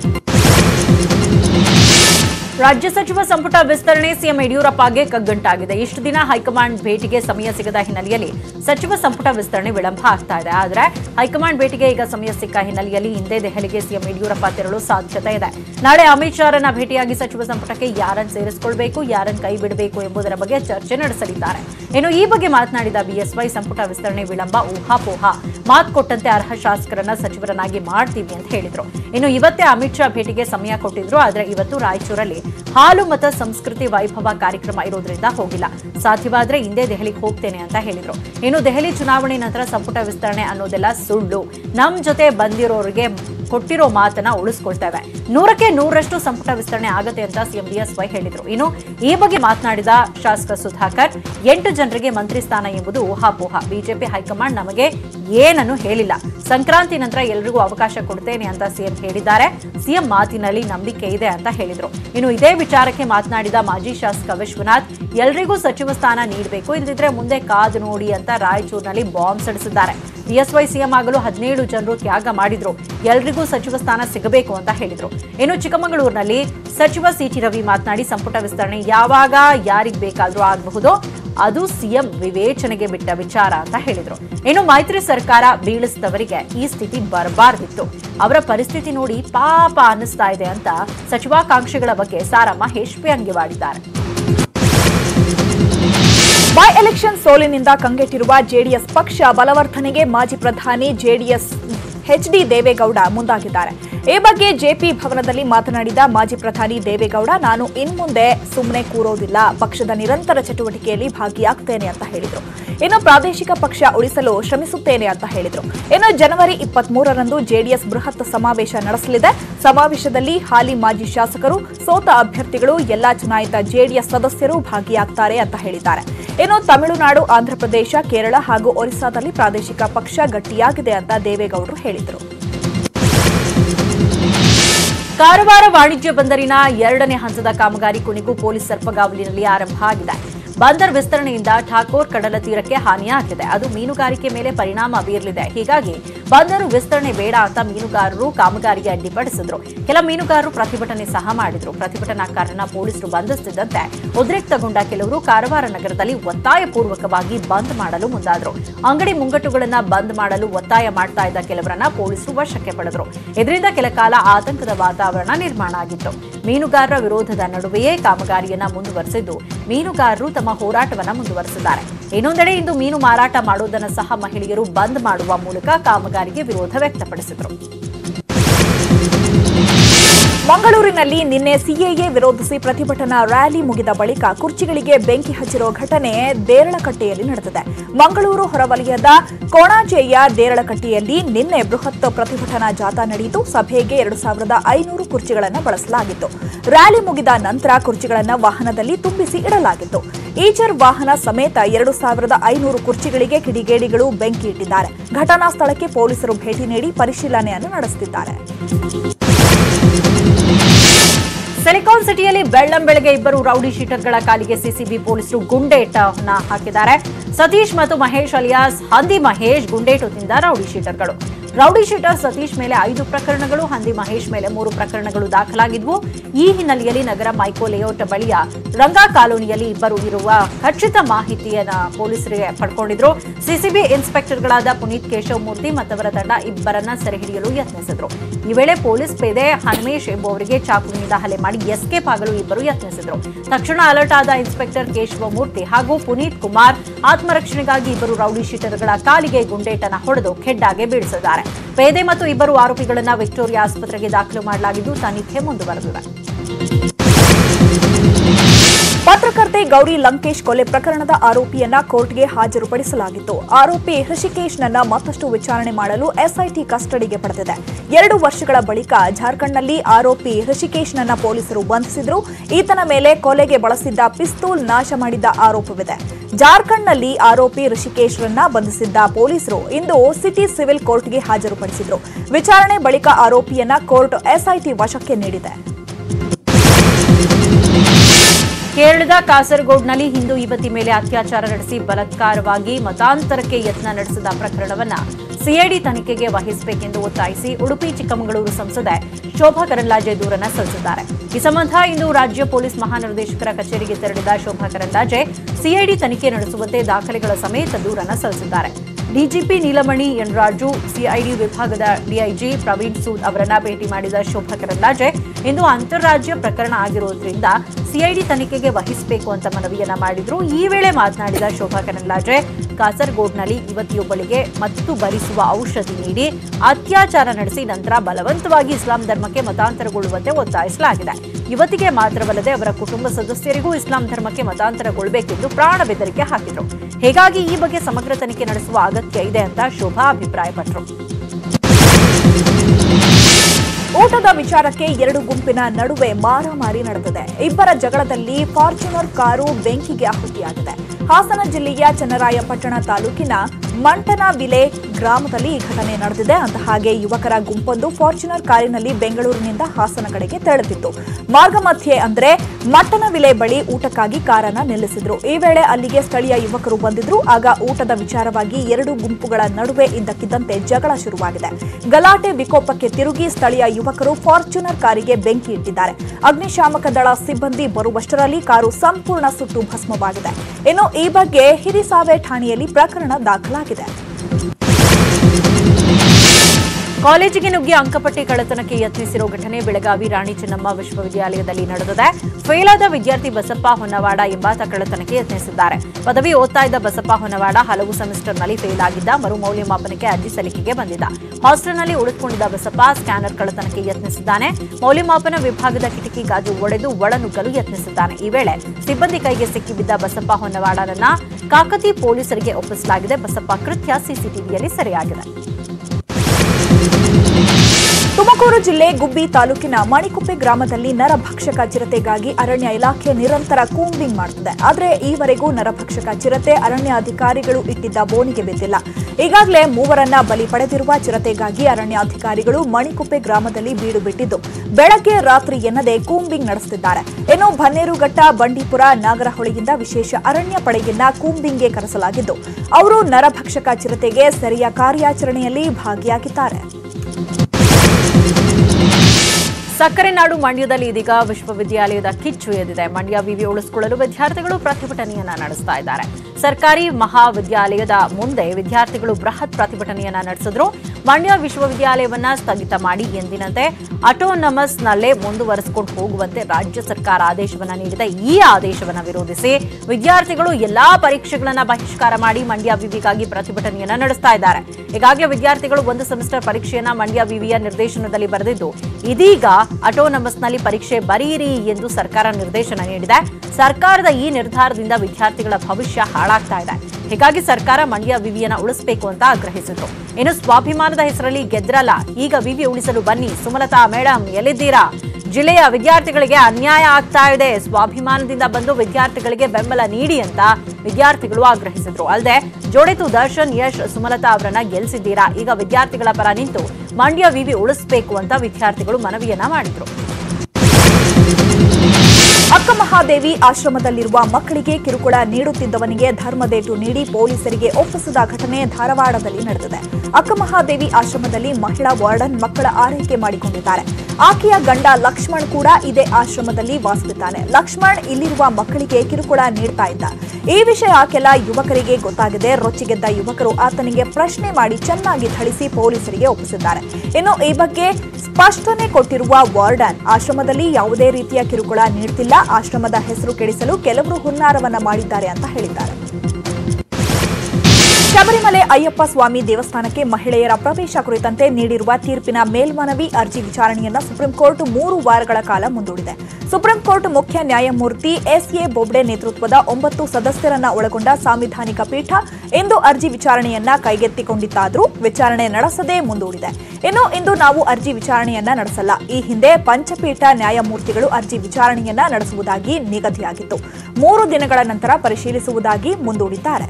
ರಾಜ್ಯ ಸಚಿವ ಸಂಪುಟ ವಿಸ್ತರಣೆ ಸಿಎಂ ಯಡಿಯೂರಪ್ಪಗೆ ಕಗ್ಗಂಟಾಗಿದೆ. ಇಷ್ಟು ದಿನ ಹೈಕಮಾಂಡ್ ಭೇಟಿಗೆ ಸಮಯ ಸಿಗದ ಹಿನ್ನೆಲೆಯಲ್ಲಿ ಸಚಿವ ಸಂಪುಟ ವಿಸ್ತರಣೆ ವಿಳಂಬ ಆಗ್ತಾ ಇದೆ. ಆದರೆ ಹೈಕಮಾಂಡ್ ಭೇಟಿಗೆ ಈಗ ಸಮಯ ಸಿಕ್ಕ ಹಿನ್ನೆಲೆಯಲ್ಲಿ ಇಂದೇ ದೆಹಲಿಗೆ ಸಿಎಂ ಯಡಿಯೂರಪ್ಪ ತೆರಳಲು ಸಾಧ್ಯತೆ ಇದೆ. ನಾಳೆ ಅಮಿತ್ ಶಾರನ್ನ ಭೇಟಿಯಾಗಿ ಸಚಿವ ಸಂಪುಟಕ್ಕೆ ಯಾರನ್ನು ಸೇರಿಸಿಕೊಳ್ಬೇಕು, ಯಾರನ್ನು ಕೈ ಬಿಡಬೇಕು ಎಂಬುದರ ಬಗ್ಗೆ ಚರ್ಚೆ ನಡೆಸಲಿದ್ದಾರೆ. ಇನ್ನು ಈ ಬಗ್ಗೆ ಮಾತನಾಡಿದ ಬಿಎಸ್ವೈ, ಸಂಪುಟ ವಿಸ್ತರಣೆ ವಿಳಂಬ ಊಹಾಪೋಹ, ಮಾತು ಕೊಟ್ಟಂತೆ ಅರ್ಹ ಶಾಸಕರನ್ನ ಸಚಿವರನ್ನಾಗಿ ಮಾಡ್ತೀವಿ ಅಂತ ಹೇಳಿದ್ರು. ಇನ್ನು ಇವತ್ತೇ ಅಮಿತ್ ಶಾ ಭೇಟಿಗೆ ಸಮಯ ಕೊಟ್ಟಿದ್ರು, ಆದರೆ ಇವತ್ತು ರಾಯಚೂರಲ್ಲಿ ಹಾಲು ಮತ ಸಂಸ್ಕೃತಿ ವೈಭವ ಕಾರ್ಯಕ್ರಮ ಇರೋದ್ರಿಂದ ಹೋಗಿಲ್ಲ. ಸಾಧ್ಯವಾದ್ರೆ ಇಂದೇ ದೆಹಲಿಗೆ ಹೋಗ್ತೇನೆ ಅಂತ ಹೇಳಿದ್ರು. ಇನ್ನು ದೆಹಲಿ ಚುನಾವಣೆ ನಂತರ ಸಂಪುಟ ವಿಸ್ತರಣೆ ಅನ್ನೋದೆಲ್ಲ ಸುಳ್ಳು, ನಮ್ ಜೊತೆ ಬಂದಿರೋರಿಗೆ ಕೊಟ್ಟಿರೋ ಮಾತನ್ನ ಉಳಿಸ್ಕೊಳ್ತೇವೆ. ನೂರಕ್ಕೆ ನೂರರಷ್ಟು ಸಂಪುಟ ವಿಸ್ತರಣೆ ಆಗತ್ತೆ ಅಂತ ಸಿಎಂ ಬಿಎಸ್ವೈ ಹೇಳಿದ್ರು. ಇನ್ನು ಈ ಬಗ್ಗೆ ಮಾತನಾಡಿದ ಶಾಸಕ ಸುಧಾಕರ್, ಎಂಟು ಜನರಿಗೆ ಮಂತ್ರಿ ಸ್ಥಾನ ಎಂಬುದು ಊಹಾಪೋಹ. ಬಿಜೆಪಿ ಹೈಕಮಾಂಡ್ ನಮಗೆ ಏನನ್ನು ಹೇಳಿಲ್ಲ. ಸಂಕ್ರಾಂತಿ ನಂತರ ಎಲ್ರಿಗೂ ಅವಕಾಶ ಕೊಡ್ತೇನೆ ಅಂತ ಸಿಎಂ ಹೇಳಿದ್ದಾರೆ. ಸಿಎಂ ಮಾತಿನಲ್ಲಿ ನಂಬಿಕೆ ಇದೆ ಅಂತ ಹೇಳಿದ್ರು. ಇನ್ನು ಇದೇ ವಿಚಾರಕ್ಕೆ ಮಾತನಾಡಿದ ಮಾಜಿ ಶಾಸಕ ವಿಶ್ವನಾಥ್, ಎಲ್ರಿಗೂ ಸಚಿವ ಸ್ಥಾನ ನೀಡಬೇಕು, ಇಲ್ಲದಿದ್ರೆ ಮುಂದೆ ಕಾದು ನೋಡಿ ಅಂತ ರಾಯಚೂರಿನಲ್ಲಿ ಬಾಂಬ್ ಸಿಡಿಸಿದ್ದಾರೆ. ಬಿಎಸ್ವೈ ಸಿಎಂ ಆಗಲು ಹದಿನೇಳು ಜನರು ತ್ಯಾಗ ಮಾಡಿದ್ರು, ಎಲ್ರಿಗೂ ಸಚಿವ ಸ್ಥಾನ ಸಿಗಬೇಕು ಅಂತ ಹೇಳಿದ್ರು. ಇನ್ನು ಚಿಕ್ಕಮಗಳೂರಿನಲ್ಲಿ ಸಚಿವ ಸಿಟಿ ರವಿ ಮಾತನಾಡಿ, ಸಂಪುಟ ವಿಸ್ತರಣೆ ಯಾವಾಗ ಯಾರಿಗ್ ಬೇಕಾದ್ರೂ ಆಗಬಹುದು, ಅದು ಸಿಎಂ ವಿವೇಚನೆಗೆ ಬಿಟ್ಟ ವಿಚಾರ ಅಂತ ಹೇಳಿದ್ರು. ಇನ್ನು ಮೈತ್ರಿ ಸರ್ಕಾರ ಬೀಳಿಸಿದವರಿಗೆ ಈ ಸ್ಥಿತಿ ಬರಬಾರ್ದಿತ್ತು, ಅವರ ಪರಿಸ್ಥಿತಿ ನೋಡಿ ಪಾಪ ಅನ್ನಿಸ್ತಾ ಇದೆ ಅಂತ ಸಚಿವಾಕಾಂಕ್ಷಿಗಳ ಬಗ್ಗೆ ಸಾರಾ ಮಹೇಶ್ ವ್ಯಂಗ್ಯವಾಡಿದ್ದಾರೆ. ಬೈ ಎಲೆಕ್ಷನ್ ಸೋಲಿನಿಂದ ಕಂಗೆಟ್ಟಿರುವ ಜೆಡಿಎಸ್ ಪಕ್ಷ ಬಲವರ್ಧನೆಗೆ ಮಾಜಿ ಪ್ರಧಾನಿ ಜೆಡಿಎಸ್ ಎಚ್ ಡಿ ದೇವೇಗೌಡ ಮುಂದಾಗಿದ್ದಾರೆ. ಈ ಬಗ್ಗೆ ಜೆಪಿ ಭವನದಲ್ಲಿ ಮಾತನಾಡಿದ ಮಾಜಿ ಪ್ರಧಾನಿ ದೇವೇಗೌಡ, ನಾನು ಇನ್ಮುಂದೆ ಸುಮ್ಮನೆ ಕೂರೋದಿಲ್ಲ, ಪಕ್ಷದ ನಿರಂತರ ಚಟುವಟಿಕೆಯಲ್ಲಿ ಭಾಗಿಯಾಗ್ತೇನೆ ಅಂತ ಹೇಳಿದರು. ಇನ್ನು ಪ್ರಾದೇಶಿಕ ಪಕ್ಷ ಉಳಿಸಲು ಶ್ರಮಿಸುತ್ತೇನೆ ಅಂತ ಹೇಳಿದರು. ಇನ್ನು ಜನವರಿ ಇಪ್ಪತ್ತ್ ಮೂರರಂದು ಜೆಡಿಎಸ್ ಬೃಹತ್ ಸಮಾವೇಶ ನಡೆಸಲಿದೆ. ಸಮಾವೇಶದಲ್ಲಿ ಹಾಲಿ ಮಾಜಿ ಶಾಸಕರು, ಸೋತ ಅಭ್ಯರ್ಥಿಗಳು, ಎಲ್ಲಾ ಚುನಾಯಿತ ಜೆಡಿಎಸ್ ಸದಸ್ಯರು ಭಾಗಿಯಾಗ್ತಾರೆ ಅಂತ ಹೇಳಿದ್ದಾರೆ. ಇನ್ನು ತಮಿಳುನಾಡು, ಆಂಧ್ರಪ್ರದೇಶ, ಕೇರಳ ಹಾಗೂ ಒರಿಸ್ಸಾದಲ್ಲಿ ಪ್ರಾದೇಶಿಕ ಪಕ್ಷ ಗಟ್ಟಿಯಾಗಿದೆ ಅಂತ ದೇವೇಗೌಡರು ಹೇಳಿದರು. ಕಾರವಾರ ವಾಣಿಜ್ಯ ಬಂದರಿನ ಎರಡನೇ ಹಂತದ ಕಾಮಗಾರಿ ಕೊನೆಗೂ ಪೊಲೀಸ್ ಸರ್ಪಗಾವಲಿನಲ್ಲಿ ಆರಂಭ ಆಗಿದೆ. ಬಂದರ್ ವಿಸ್ತರಣೆಯಿಂದ ಠಾಕೋರ್ ಕಡಲ ತೀರಕ್ಕೆ ಹಾನಿಯಾಗಿದೆ. ಅದು ಮೀನುಗಾರಿಕೆ ಮೇಲೆ ಪರಿಣಾಮ ಬೀರಲಿದೆ. ಹೀಗಾಗಿ ಬಂದರು ವಿಸ್ತರಣೆ ಬೇಡ ಅಂತ ಮೀನುಗಾರರು ಕಾಮಗಾರಿಗೆ ಅಡ್ಡಿಪಡಿಸಿದ್ರು. ಕೆಲ ಮೀನುಗಾರರು ಪ್ರತಿಭಟನೆ ಸಹ ಮಾಡಿದ್ರು. ಪ್ರತಿಭಟನಾಕಾರರನ್ನ ಪೊಲೀಸರು ಬಂಧಿಸುತ್ತಿದ್ದಂತೆ ಉದ್ರಿಕ್ತಗೊಂಡ ಕೆಲವರು ಕಾರವಾರ ನಗರದಲ್ಲಿ ಒತ್ತಾಯಪೂರ್ವಕವಾಗಿ ಬಂದ್ ಮಾಡಲು ಮುಂದಾದ್ರು. ಅಂಗಡಿ ಮುಂಗಟ್ಟುಗಳನ್ನ ಬಂದ್ ಮಾಡಲು ಒತ್ತಾಯ ಮಾಡ್ತಾ ಇದ್ದ ಕೆಲವರನ್ನ ಪೊಲೀಸರು ವಶಕ್ಕೆ ಪಡೆದ್ರು. ಇದರಿಂದ ಕೆಲ ಕಾಲ ಆತಂಕದ ವಾತಾವರಣ ನಿರ್ಮಾಣ ಆಗಿತ್ತು. ಮೀನುಗಾರರ ವಿರೋಧದ ನಡುವೆಯೇ ಕಾಮಗಾರಿಯನ್ನ ಮುಂದುವರೆಸಿದ್ದು ಮೀನುಗಾರರು ತಮ್ಮ ಹೋರಾಟವನ್ನ ಮುಂದುವರೆಸಿದ್ದಾರೆ. ಇನ್ನೊಂದೆಡೆ ಇಂದು ಮೀನು ಮಾರಾಟ ಮಾಡುವುದನ್ನು ಸಹ ಮಹಿಳೆಯರು ಬಂದ್ ಮಾಡುವ ಮೂಲಕ ಕಾಮಗಾರಿಗೆ ವಿರೋಧ ವ್ಯಕ್ತಪಡಿಸಿದರು. ಮಂಗಳೂರಿನಲ್ಲಿ ನಿನ್ನೆ ಸಿಎಎ ವಿರೋಧಿಸಿ ಪ್ರತಿಭಟನಾ ರ್ಯಾಲಿ ಮುಗಿದ ಬಳಿಕ ಕುರ್ಚಿಗಳಿಗೆ ಬೆಂಕಿ ಹಚ್ಚಿರುವ ಘಟನೆ ದೇರಳಕಟ್ಟೆಯಲ್ಲಿ ನಡೆದಿದೆ. ಮಂಗಳೂರು ಹೊರವಲಯದ ಕೋಣಾಜೆಯ ದೇರಳಕಟ್ಟೆಯಲ್ಲಿ ನಿನ್ನೆ ಬೃಹತ್ ಪ್ರತಿಭಟನಾ ಜಾಥಾ ನಡೆಯಿತು. ಸಭೆಗೆ ಎರಡು ಸಾವಿರದ ಐನೂರು ಕುರ್ಚಿಗಳನ್ನು ಬಳಸಲಾಗಿತ್ತು. ರ್ಯಾಲಿ ಮುಗಿದ ನಂತರ ಕುರ್ಚಿಗಳನ್ನು ವಾಹನದಲ್ಲಿ ತುಂಬಿಸಿ ಇಡಲಾಗಿತ್ತು. ಈಚರ್ ವಾಹನ ಸಮೇತ ಎರಡು ಸಾವಿರದ ಐನೂರು ಕುರ್ಚಿಗಳಿಗೆ ಕಿಡಿಗೇಡಿಗಳು ಬೆಂಕಿ ಇಟ್ಟಿದ್ದಾರೆ. ಘಟನಾ ಸ್ಥಳಕ್ಕೆ ಪೊಲೀಸರು ಭೇಟಿ ನೀಡಿ ಪರಿಶೀಲನೆಯನ್ನು ನಡೆಸುತ್ತಿದ್ದಾರೆ. ಸಿಲಿಕಾನ್ ಸಿಟಿಯಲ್ಲಿ ಬೆಳ್ಳಂ ಬೆಳಗ್ಗೆ ಇಬ್ಬರು ರೌಡಿ ಶೀಟರ್ಗಳ ಕಾಲಿಗೆ ಸಿಸಿಬಿ ಪೊಲೀಸರು ಗುಂಡೇಟನ್ನ ಹಾಕಿದ್ದಾರೆ. ಸತೀಶ್ ಮತ್ತು ಮಹೇಶ್ ಅಲಿಯಾಸ್ ಹಂದಿ ಮಹೇಶ್ ಗುಂಡೇಟು ತಿಂದ ರೌಡಿ ಶೀಟರ್ಗಳು. ರೌಡಿ ಶೀಟರ್ ಸತೀಶ್ ಮೇಲೆ ಐದು ಪ್ರಕರಣಗಳು, ಹಂದಿ ಮಹೇಶ್ ಮೇಲೆ ಮೂರು ಪ್ರಕರಣಗಳು ದಾಖಲಾಗಿದ್ವು. ಈ ಹಿನ್ನೆಲೆಯಲ್ಲಿ ನಗರ ಮೈಕೋ ಲೇಔಟ್ ಬಳಿಯ ರಂಗಾ ಕಾಲೋನಿಯಲ್ಲಿ ಇಬ್ಬರು ಇರುವ ಖಚಿತ ಮಾಹಿತಿಯನ್ನ ಪೊಲೀಸರಿಗೆ ಪಡ್ಕೊಂಡಿದ್ರು. ಸಿಸಿಬಿ ಇನ್ಸ್ಪೆಕ್ಟರ್ಗಳಾದ ಪುನೀತ್ ಕೇಶವ್ ಮೂರ್ತಿ ಮತ್ತವರ ತಂಡ ಇಬ್ಬರನ್ನ ಸೆರೆ ಹಿಡಿಯಲು ಯತ್ನಿಸಿದ್ರು. ಈ ವೇಳೆ ಪೊಲೀಸ್ ಪೇದೆ ಹನುಮೇಶ್ ಎಂಬುವರಿಗೆ ಚಾಕುವಿನಿಂದ ಹಲ್ಲೆ ಮಾಡಿ ಎಸ್ಕೇಪ್ ಆಗಲು ಇಬ್ಬರು ಯತ್ನಿಸಿದ್ರು. ತಕ್ಷಣ ಅಲರ್ಟ್ ಆದ ಇನ್ಸ್ಪೆಕ್ಟರ್ ಕೇಶವಮೂರ್ತಿ ಹಾಗೂ ಪುನೀತ್ ಕುಮಾರ್ ಆತ್ಮರಕ್ಷಣೆಗಾಗಿ ಇಬ್ಬರು ರೌಡಿ ಶೀಟರ್ಗಳ ಕಾಲಿಗೆ ಗುಂಡೇಟನ್ನ ಹೊಡೆದು ಖೆಡ್ಡಾಗೆ ಬೀಳಿಸಿದ್ದಾರೆ. ಪೇದೆ ಮತ್ತು ಇಬ್ಬರು ಆರೋಪಿಗಳನ್ನ ವಿಕ್ಟೋರಿಯಾ ಆಸ್ಪತ್ರೆಗೆ ದಾಖಲು ಮಾಡಲಾಗಿದ್ದು ತನಿಖೆ ಮುಂದುವರೆದಿದೆ. ಪತ್ರಕರ್ತೆ ಗೌರಿ ಲಂಕೇಶ್ ಕೊಲೆ ಪ್ರಕರಣದ ಆರೋಪಿಯನ್ನ ಕೋರ್ಟ್ಗೆ ಹಾಜರುಪಡಿಸಲಾಗಿತ್ತು. ಆರೋಪಿ ಹೃಷಿಕೇಶ್ನನ್ನ ಮತ್ತಷ್ಟು ವಿಚಾರಣೆ ಮಾಡಲು ಎಸ್ಐಟಿ ಕಸ್ಟಡಿಗೆ ಪಡೆದಿದೆ. ಎರಡು ವರ್ಷಗಳ ಬಳಿಕ ಜಾರ್ಖಂಡ್ನಲ್ಲಿ ಆರೋಪಿ ಹೃಷಿಕೇಶ್ನನ್ನ ಪೊಲೀಸರು ಬಂಧಿಸಿದ್ರು. ಈತನ ಮೇಲೆ ಕೊಲೆಗೆ ಬಳಸಿದ್ದ ಪಿಸ್ತೂಲ್ ನಾಶ ಮಾಡಿದ್ದ ಆರೋಪವಿದೆ. ಜಾರ್ಖಂಡ್ನಲ್ಲಿ ಆರೋಪಿ ಋಷಿಕೇಶ್ರನ್ನ ಬಂಧಿಸಿದ್ದ ಪೊಲೀಸರು ಇಂದು ಸಿಟಿ ಸಿವಿಲ್ ಕೋರ್ಟ್ಗೆ ಹಾಜರುಪಡಿಸಿದ್ರು. ವಿಚಾರಣೆ ಬಳಿಕ ಆರೋಪಿಯನ್ನ ಕೋರ್ಟ್ ಎಸ್ಐಟಿ ವಶಕ್ಕೆ ನೀಡಿದೆ. ಕೇರಳದ ಕಾಸರಗೋಡ್ನಲ್ಲಿ ಹಿಂದೂ ಯುವತಿ ಮೇಲೆ ಅತ್ಯಾಚಾರ ನಡೆಸಿ ಬಲಾತ್ಕಾರವಾಗಿ ಮತಾಂತರಕ್ಕೆ ಯತ್ನ ನಡೆಸಿದ ಪ್ರಕರಣವನ್ನ ಸಿಐಡಿ ತನಿಖೆಗೆ ವಹಿಸಬೇಕೆಂದು ಒತ್ತಾಯಿಸಿ ಉಡುಪಿ ಚಿಕ್ಕಮಗಳೂರು ಸಂಸದೆ ಶೋಭಾ ಕರಂದ್ಲಾಜೆ ದೂರನ್ನ ಸಲ್ಲಿಸಿದ್ದಾರೆ. ಈ ಸಂಬಂಧ ಇಂದು ರಾಜ್ಯ ಪೊಲೀಸ್ ಮಹಾನಿರ್ದೇಶಕರ ಕಚೇರಿಗೆ ತೆರಳಿದ ಶೋಭಾ ಕರಂದ್ಲಾಜೆ ಸಿಐಡಿ ತನಿಖೆ ನಡೆಸುವಂತೆ ದಾಖಲೆಗಳ ಸಮೇತ ದೂರನ್ನ ಸಲ್ಲಿಸಿದ್ದಾರೆ. DGP Neelamani N Raju, CID ವಿಭಾಗದ ಡಿಐಜಿ ಪ್ರವೀಣ್ ಸೂದ್ ಅವರನ್ನ ಭೇಟಿ ಮಾಡಿದ ಶೋಭಾ ಕರಂದ್ಲಾಜೆ ಇಂದು ಅಂತಾರಾಜ್ಯ ಪ್ರಕರಣ ಆಗಿರುವುದರಿಂದ ಸಿಐಡಿ ತನಿಖೆಗೆ ವಹಿಸಬೇಕು ಅಂತ ಮನವಿಯನ್ನ ಮಾಡಿದ್ರು. ಈ ವೇಳೆ ಮಾತನಾಡಿದ ಶೋಭಾ ಕರಂದ್ಲಾಜೆ, ಕಾಸರಗೋಡ್ನಲ್ಲಿ ಯುವತಿಯೊಬ್ಬಳಿಗೆ ಮತ್ತು ಭರಿಸುವ ಔಷಧಿ ನೀಡಿ ಅತ್ಯಾಚಾರ ನಡೆಸಿ ನಂತರ ಬಲವಂತವಾಗಿ ಇಸ್ಲಾಂ ಧರ್ಮಕ್ಕೆ ಮತಾಂತರಗೊಳ್ಳುವಂತೆ ಒತ್ತಾಯಿಸಲಾಗಿದೆ. ಯುವತಿಗೆ ಮಾತ್ರವಲ್ಲದೆ ಅವರ ಕುಟುಂಬ ಸದಸ್ಯರಿಗೂ ಇಸ್ಲಾಂ ಧರ್ಮಕ್ಕೆ ಮತಾಂತರಗೊಳ್ಳಬೇಕೆಂದು ಪ್ರಾಣ ಬೆದರಿಕೆ ಹಾಕಿದ್ರು. ಹೀಗಾಗಿ ಈ ಬಗ್ಗೆ ಸಮಗ್ರ ತನಿಖೆ ನಡೆಸುವ ಅಗತ್ಯ ಇದೆ ಅಂತ ಶೋಭಾ ಅಭಿಪ್ರಾಯಪಟ್ಟರು. ಊಟದ ವಿಚಾರಕ್ಕೆ ಎರಡು ಗುಂಪಿನ ನಡುವೆ ಮಾರಾಮಾರಿ ನಡೆದಿದೆ. ಇಬ್ಬರ ಜಗಳದಲ್ಲಿ ಫಾರ್ಚುನರ್ ಕಾರು ಬೆಂಕಿಗೆ ಆಹುತಿಯಾಗಿದೆ. ಹಾಸನ ಜಿಲ್ಲೆಯ ಚನ್ನರಾಯಪಟ್ಟಣ ತಾಲೂಕಿನ ಮಂಟನವಿಲೆ ಗ್ರಾಮದಲ್ಲಿ ಈ ಘಟನೆ ನಡೆದಿದೆ. ಅಂದಹಾಗೆ ಯುವಕರ ಗುಂಪೊಂದು ಫಾರ್ಚುನರ್ ಕಾರಿನಲ್ಲಿ ಬೆಂಗಳೂರಿನಿಂದ ಹಾಸನ ಕಡೆಗೆ ತೆರಳುತ್ತಿತ್ತು. ಮಾರ್ಗ ಮಧ್ಯೆ ಅಂದ್ರೆ ಮಂಟನವಿಲೆ ಬಳಿ ಊಟಕ್ಕಾಗಿ ಕಾರನ್ನ ನಿಲ್ಲಿಸಿದ್ರು. ಈ ವೇಳೆ ಅಲ್ಲಿಗೆ ಸ್ಥಳೀಯ ಯುವಕರು ಬಂದಿದ್ರು. ಆಗ ಊಟದ ವಿಚಾರವಾಗಿ ಎರಡು ಗುಂಪುಗಳ ನಡುವೆ ಇದ್ದಕ್ಕಿದ್ದಂತೆ ಜಗಳ ಶುರುವಾಗಿದೆ. ಗಲಾಟೆ ವಿಕೋಪಕ್ಕೆ ತಿರುಗಿ ಸ್ಥಳೀಯ ಯುವಕರು ಫಾರ್ಚುನರ್ ಕಾರಿಗೆ ಬೆಂಕಿ ಇಟ್ಟಿದ್ದಾರೆ. ಅಗ್ನಿಶಾಮಕ ದಳ ಸಿಬ್ಬಂದಿ ಬರುವಷ್ಟರಲ್ಲಿ ಕಾರು ಸಂಪೂರ್ಣ ಸುಟ್ಟು ಭಸ್ಮವಾಗಿದೆ. ಇನ್ನು ಈ ಬಗ್ಗೆ ಹಿರಿಸಾವೆ ಠಾಣೆಯಲ್ಲಿ ಪ್ರಕರಣ ದಾಖಲಾಗಿದೆ. ಕಾಲೇಜಿಗೆ ನುಗ್ಗಿ ಅಂಕಪಟ್ಟಿ ಕಳ್ಳತನಕ್ಕೆ ಯತ್ನಿಸಿರೋ ಘಟನೆ ಬೆಳಗಾವಿ ರಾಣಿ ಚೆನ್ನಮ್ಮ ವಿಶ್ವವಿದ್ಯಾಲಯದಲ್ಲಿ ನಡೆದಿದೆ. ಫೇಲ್ ಆದ ವಿದ್ಯಾರ್ಥಿ ಬಸಪ್ಪ ಹೊನ್ನವಾಡ ಎಂಬಾತ ಕಳ್ಳತನಕ್ಕೆ ಯತ್ನಿಸಿದ್ದಾರೆ. ಪದವಿ ಓದ್ತಾ ಇದ್ದ ಬಸಪ್ಪ ಹೊನ್ನವಾಡ ಹಲವು ಸೆಮಿಸ್ಟರ್ನಲ್ಲಿ ಫೇಲ್ ಆಗಿದ್ದ. ಮರು ಮೌಲ್ಯಮಾಪನಕ್ಕೆ ಅರ್ಜಿ ಸಲ್ಲಿಕೆಗೆ ಬಂದಿದ್ದ. ಹಾಸ್ಟೆಲ್ನಲ್ಲಿ ಉಳಿದುಕೊಂಡಿದ್ದ ಬಸಪ್ಪ ಸ್ಕ್ಯಾನರ್ ಕಳ್ಳತನಕ್ಕೆ ಯತ್ನಿಸಿದ್ದಾನೆ. ಮೌಲ್ಯಮಾಪನ ವಿಭಾಗದ ಕಿಟಕಿ ಗಾಜು ಒಡೆದು ಒಳನುಗ್ಗಲು ಯತ್ನಿಸಿದ್ದಾನೆ. ಈ ವೇಳೆ ಸಿಬ್ಬಂದಿ ಕೈಗೆ ಸಿಕ್ಕಿಬಿದ್ದ ಬಸಪ್ಪ ಹೊನ್ನವಾಡನನ್ನ ಕಾಕತಿ ಪೊಲೀಸರಿಗೆ ಒಪ್ಪಿಸಲಾಗಿದೆ. ಬಸಪ್ಪ ಕೃತ್ಯ ಸಿಸಿಟಿವಿಯಲ್ಲಿ ಸೆರೆಯಾಗಿದೆ. ತುಮಕೂರು ಜಿಲ್ಲೆ ಗುಬ್ಬಿ ತಾಲೂಕಿನ ಮಣಿಕುಪ್ಪೆ ಗ್ರಾಮದಲ್ಲಿ ನರಭಕ್ಷಕ ಚಿರತೆಗಾಗಿ ಅರಣ್ಯ ಇಲಾಖೆ ನಿರಂತರ ಕೂಂಬಿಂಗ್ ಮಾಡುತ್ತಿದೆ. ಆದರೆ ಈವರೆಗೂ ನರಭಕ್ಷಕ ಚಿರತೆ ಅರಣ್ಯ ಅಧಿಕಾರಿಗಳು ಇಟ್ಟಿದ್ದ ಬೋನಿಗೆ ಬಿದ್ದಿಲ್ಲ. ಈಗಾಗಲೇ ಮೂವರನ್ನ ಬಲಿ ಪಡೆದಿರುವ ಚಿರತೆಗಾಗಿ ಅರಣ್ಯಾಧಿಕಾರಿಗಳು ಮಣಿಕುಪ್ಪೆ ಗ್ರಾಮದಲ್ಲಿ ಬೀಡು ಬಿಟ್ಟಿದ್ದು ಬೆಳಗ್ಗೆ ರಾತ್ರಿ ಎನ್ನದೇ ಕೂಂಬಿಂಗ್ ನಡೆಸುತ್ತಿದ್ದಾರೆ. ಇನ್ನು ಬನ್ನೇರುಘಟ್ಟ, ಬಂಡೀಪುರ, ನಾಗರಹೊಳೆಯಿಂದ ವಿಶೇಷ ಅರಣ್ಯ ಪಡೆಯನ್ನ ಕೂಂಬಿಂಗ್ಗೆ ಕರೆಸಲಾಗಿದ್ದು ಅವರು ನರಭಕ್ಷಕ ಚಿರತೆಗೆ ಸರಿಯ ಕಾರ್ಯಾಚರಣೆಯಲ್ಲಿ ಭಾಗಿಯಾಗಿದ್ದಾರೆ. ಸಕ್ಕರೆ ನಾಡು ಮಂಡ್ಯದಲ್ಲಿ ಇದೀಗ ವಿಶ್ವವಿದ್ಯಾಲಯದ ಕಿಚ್ಚು ಎದ್ದಿದೆ. ಮಂಡ್ಯ ವಿವಿ ಉಳಿಸಿಕೊಳ್ಳಲು ವಿದ್ಯಾರ್ಥಿಗಳು ಪ್ರತಿಭಟನೆಯನ್ನ ನಡೆಸ್ತಾ ಇದ್ದಾರೆ. ಸರ್ಕಾರಿ ಮಹಾವಿದ್ಯಾಲಯದ ಮುಂದೆ ವಿದ್ಯಾರ್ಥಿಗಳು ಬೃಹತ್ ಪ್ರತಿಭಟನೆಯನ್ನ ನಡೆಸಿದ್ರು. ಮಂಡ್ಯ ವಿಶ್ವವಿದ್ಯಾಲಯವನ್ನ ಸ್ಥಗಿತ ಮಾಡಿ ಎಂದಿನಂತೆ ಅಟೋನಮಸ್ನಲ್ಲೇ ಮುಂದುವರೆಸಿಕೊಂಡು ಹೋಗುವಂತೆ ರಾಜ್ಯ ಸರ್ಕಾರ ಆದೇಶವನ್ನ ನೀಡಿದೆ. ಈ ಆದೇಶವನ್ನ ವಿರೋಧಿಸಿ ವಿದ್ಯಾರ್ಥಿಗಳು ಎಲ್ಲಾ ಪರೀಕ್ಷೆಗಳನ್ನ ಬಹಿಷ್ಕಾರ ಮಾಡಿ ಮಂಡ್ಯ ವಿವಿಗಾಗಿ ಪ್ರತಿಭಟನೆಯನ್ನ ನಡೆಸ್ತಾ ಇದ್ದಾರೆ. ಈಗಾಗಲೇ ವಿದ್ಯಾರ್ಥಿಗಳು ಒಂದು ಸೆಮಿಸ್ಟರ್ ಪರೀಕ್ಷೆಯನ್ನ ಮಂಡ್ಯ ವಿವಿಯ ನಿರ್ದೇಶನದಲ್ಲಿ ಬರೆದಿದ್ದು ಇದೀಗ ಅಟೋನಮಸ್ನಲ್ಲಿ ಪರೀಕ್ಷೆ ಬರೆಯಿರಿ ಎಂದು ಸರ್ಕಾರ ನಿರ್ದೇಶನ ನೀಡಿದೆ. ಸರ್ಕಾರದ ಈ ನಿರ್ಧಾರದಿಂದ ವಿದ್ಯಾರ್ಥಿಗಳ ಭವಿಷ್ಯ ಹಾಳಾಗ್ತಾ ಇದೆ. ಹೀಗಾಗಿ ಸರ್ಕಾರ ಮಂಡ್ಯ ವಿವಿಯನ್ನ ಉಳಿಸಬೇಕು ಅಂತ ಆಗ್ರಹಿಸಿದ್ರು. ಇನ್ನು ಸ್ವಾಭಿಮಾನದ ಹೆಸರಲ್ಲಿ ಗೆದ್ರಲ್ಲ, ಈಗ ವಿವಿ ಉಳಿಸಲು ಬನ್ನಿ. ಸುಮಲತಾ ಮೇಡಮ್ ಎಲ್ಲಿದ್ದೀರಾ? ಜಿಲ್ಲೆಯ ವಿದ್ಯಾರ್ಥಿಗಳಿಗೆ ಅನ್ಯಾಯ ಆಗ್ತಾ ಇದೆ. ಸ್ವಾಭಿಮಾನದಿಂದ ಬಂದು ವಿದ್ಯಾರ್ಥಿಗಳಿಗೆ ಬೆಂಬಲ ನೀಡಿ ಅಂತ ವಿದ್ಯಾರ್ಥಿಗಳು ಆಗ್ರಹಿಸಿದ್ರು. ಅಲ್ಲದೆ ಜೋಡೆತು ದರ್ಶನ್, ಯಶ್, ಸುಮಲತಾ ಅವರನ್ನ ಗೆಲ್ಲಿಸಿದ್ದೀರಾ. ಈಗ ವಿದ್ಯಾರ್ಥಿಗಳ ಪರ ನಿಂತು ಮಂಡ್ಯ ವಿವಿ ಉಳಿಸಬೇಕು ಅಂತ ವಿದ್ಯಾರ್ಥಿಗಳು ಮನವಿಯನ್ನ ಮಾಡಿದ್ರು. ಅಕ್ಕಮಹಾದೇವಿ ಆಶ್ರಮದಲ್ಲಿರುವ ಮಕ್ಕಳಿಗೆ ಕಿರುಕುಳ ನೀಡುತ್ತಿದ್ದವನಿಗೆ ಧರ್ಮದೇಟು ನೀಡಿ ಪೊಲೀಸರಿಗೆ ಒಪ್ಪಿಸಿದ ಘಟನೆ ಧಾರವಾಡದಲ್ಲಿ ನಡೆದಿದೆ. ಅಕ್ಕಮಹಾದೇವಿ ಆಶ್ರಮದಲ್ಲಿ ಮಹಿಳಾ ವಾರ್ಡನ್ ಮಕ್ಕಳ ಆರೈಕೆ ಮಾಡಿಕೊಂಡಿದ್ದಾರೆ. ಆಕೆಯ ಗಂಡ ಲಕ್ಷ್ಮಣ್ ಕೂಡ ಇದೇ ಆಶ್ರಮದಲ್ಲಿ ವಾಸಿಸುತ್ತಾನೆ. ಲಕ್ಷ್ಮಣ್ ಇಲ್ಲಿರುವ ಮಕ್ಕಳಿಗೆ ಕಿರುಕುಳ ನೀಡ್ತಾ ಇದ್ದ. ಈ ವಿಷಯ ಕೆಲ ಯುವಕರಿಗೆ ಗೊತ್ತಾಗಿದೆ. ರೊಚ್ಚಿಗೆದ್ದ ಯುವಕರು ಆತನಿಗೆ ಪ್ರಶ್ನೆ ಮಾಡಿ ಚೆನ್ನಾಗಿ ಥಳಿಸಿ ಪೊಲೀಸರಿಗೆ ಒಪ್ಪಿಸಿದ್ದಾರೆ. ಇನ್ನು ಈ ಬಗ್ಗೆ ಸ್ಪಷ್ಟನೆ ಕೊಟ್ಟಿರುವ ವಾರ್ಡನ್ ಆಶ್ರಮದಲ್ಲಿ ಯಾವುದೇ ರೀತಿಯ ಕಿರುಕುಳ ನೀಡುತ್ತಿಲ್ಲ, ಆಶ್ರಮದ ಹೆಸರು ಕೆಡಿಸಲು ಕೆಲವರು ಹುನ್ನಾರವನ್ನ ಮಾಡಿದ್ದಾರೆ ಅಂತ ಹೇಳಿದ್ದಾರೆ. ಶಬರಿಮಲೆ ಅಯ್ಯಪ್ಪ ಸ್ವಾಮಿ ದೇವಸ್ಥಾನಕ್ಕೆ ಮಹಿಳೆಯರ ಪ್ರವೇಶ ಕುರಿತಂತೆ ನೀಡಿರುವ ತೀರ್ಪಿನ ಮೇಲ್ಮನವಿ ಅರ್ಜಿ ವಿಚಾರಣೆಯನ್ನ ಸುಪ್ರೀಂಕೋರ್ಟ್ ಮೂರು ವಾರಗಳ ಕಾಲ ಮುಂದೂಡಿದೆ. ಸುಪ್ರೀಂಕೋರ್ಟ್ ಮುಖ್ಯ ನ್ಯಾಯಮೂರ್ತಿ ಎಸ್ಎ ಬೊಬ್ಡೆ ನೇತೃತ್ವದ ಒಂಬತ್ತು ಸದಸ್ಯರನ್ನ ಒಳಗೊಂಡ ಸಾಂವಿಧಾನಿಕ ಪೀಠ ಇಂದು ಅರ್ಜಿ ವಿಚಾರಣೆಯನ್ನ ಕೈಗೆತ್ತಿಕೊಂಡಿತ್ತಾದರೂ ವಿಚಾರಣೆ ನಡೆಸದೇ ಮುಂದೂಡಿದೆ. ಇನ್ನು ಇಂದು ನಾವು ಅರ್ಜಿ ವಿಚಾರಣೆಯನ್ನ ನಡೆಸಲ್ಲ. ಈ ಹಿಂದೆ ಪಂಚಪೀಠ ನ್ಯಾಯಮೂರ್ತಿಗಳು ಅರ್ಜಿ ವಿಚಾರಣೆಯನ್ನ ನಡೆಸುವುದಾಗಿ ನಿಗದಿಯಾಗಿತ್ತು. ಮೂರು ದಿನಗಳ ನಂತರ ಪರಿಶೀಲಿಸುವುದಾಗಿ ಮುಂದೂಡಿದ್ದಾರೆ.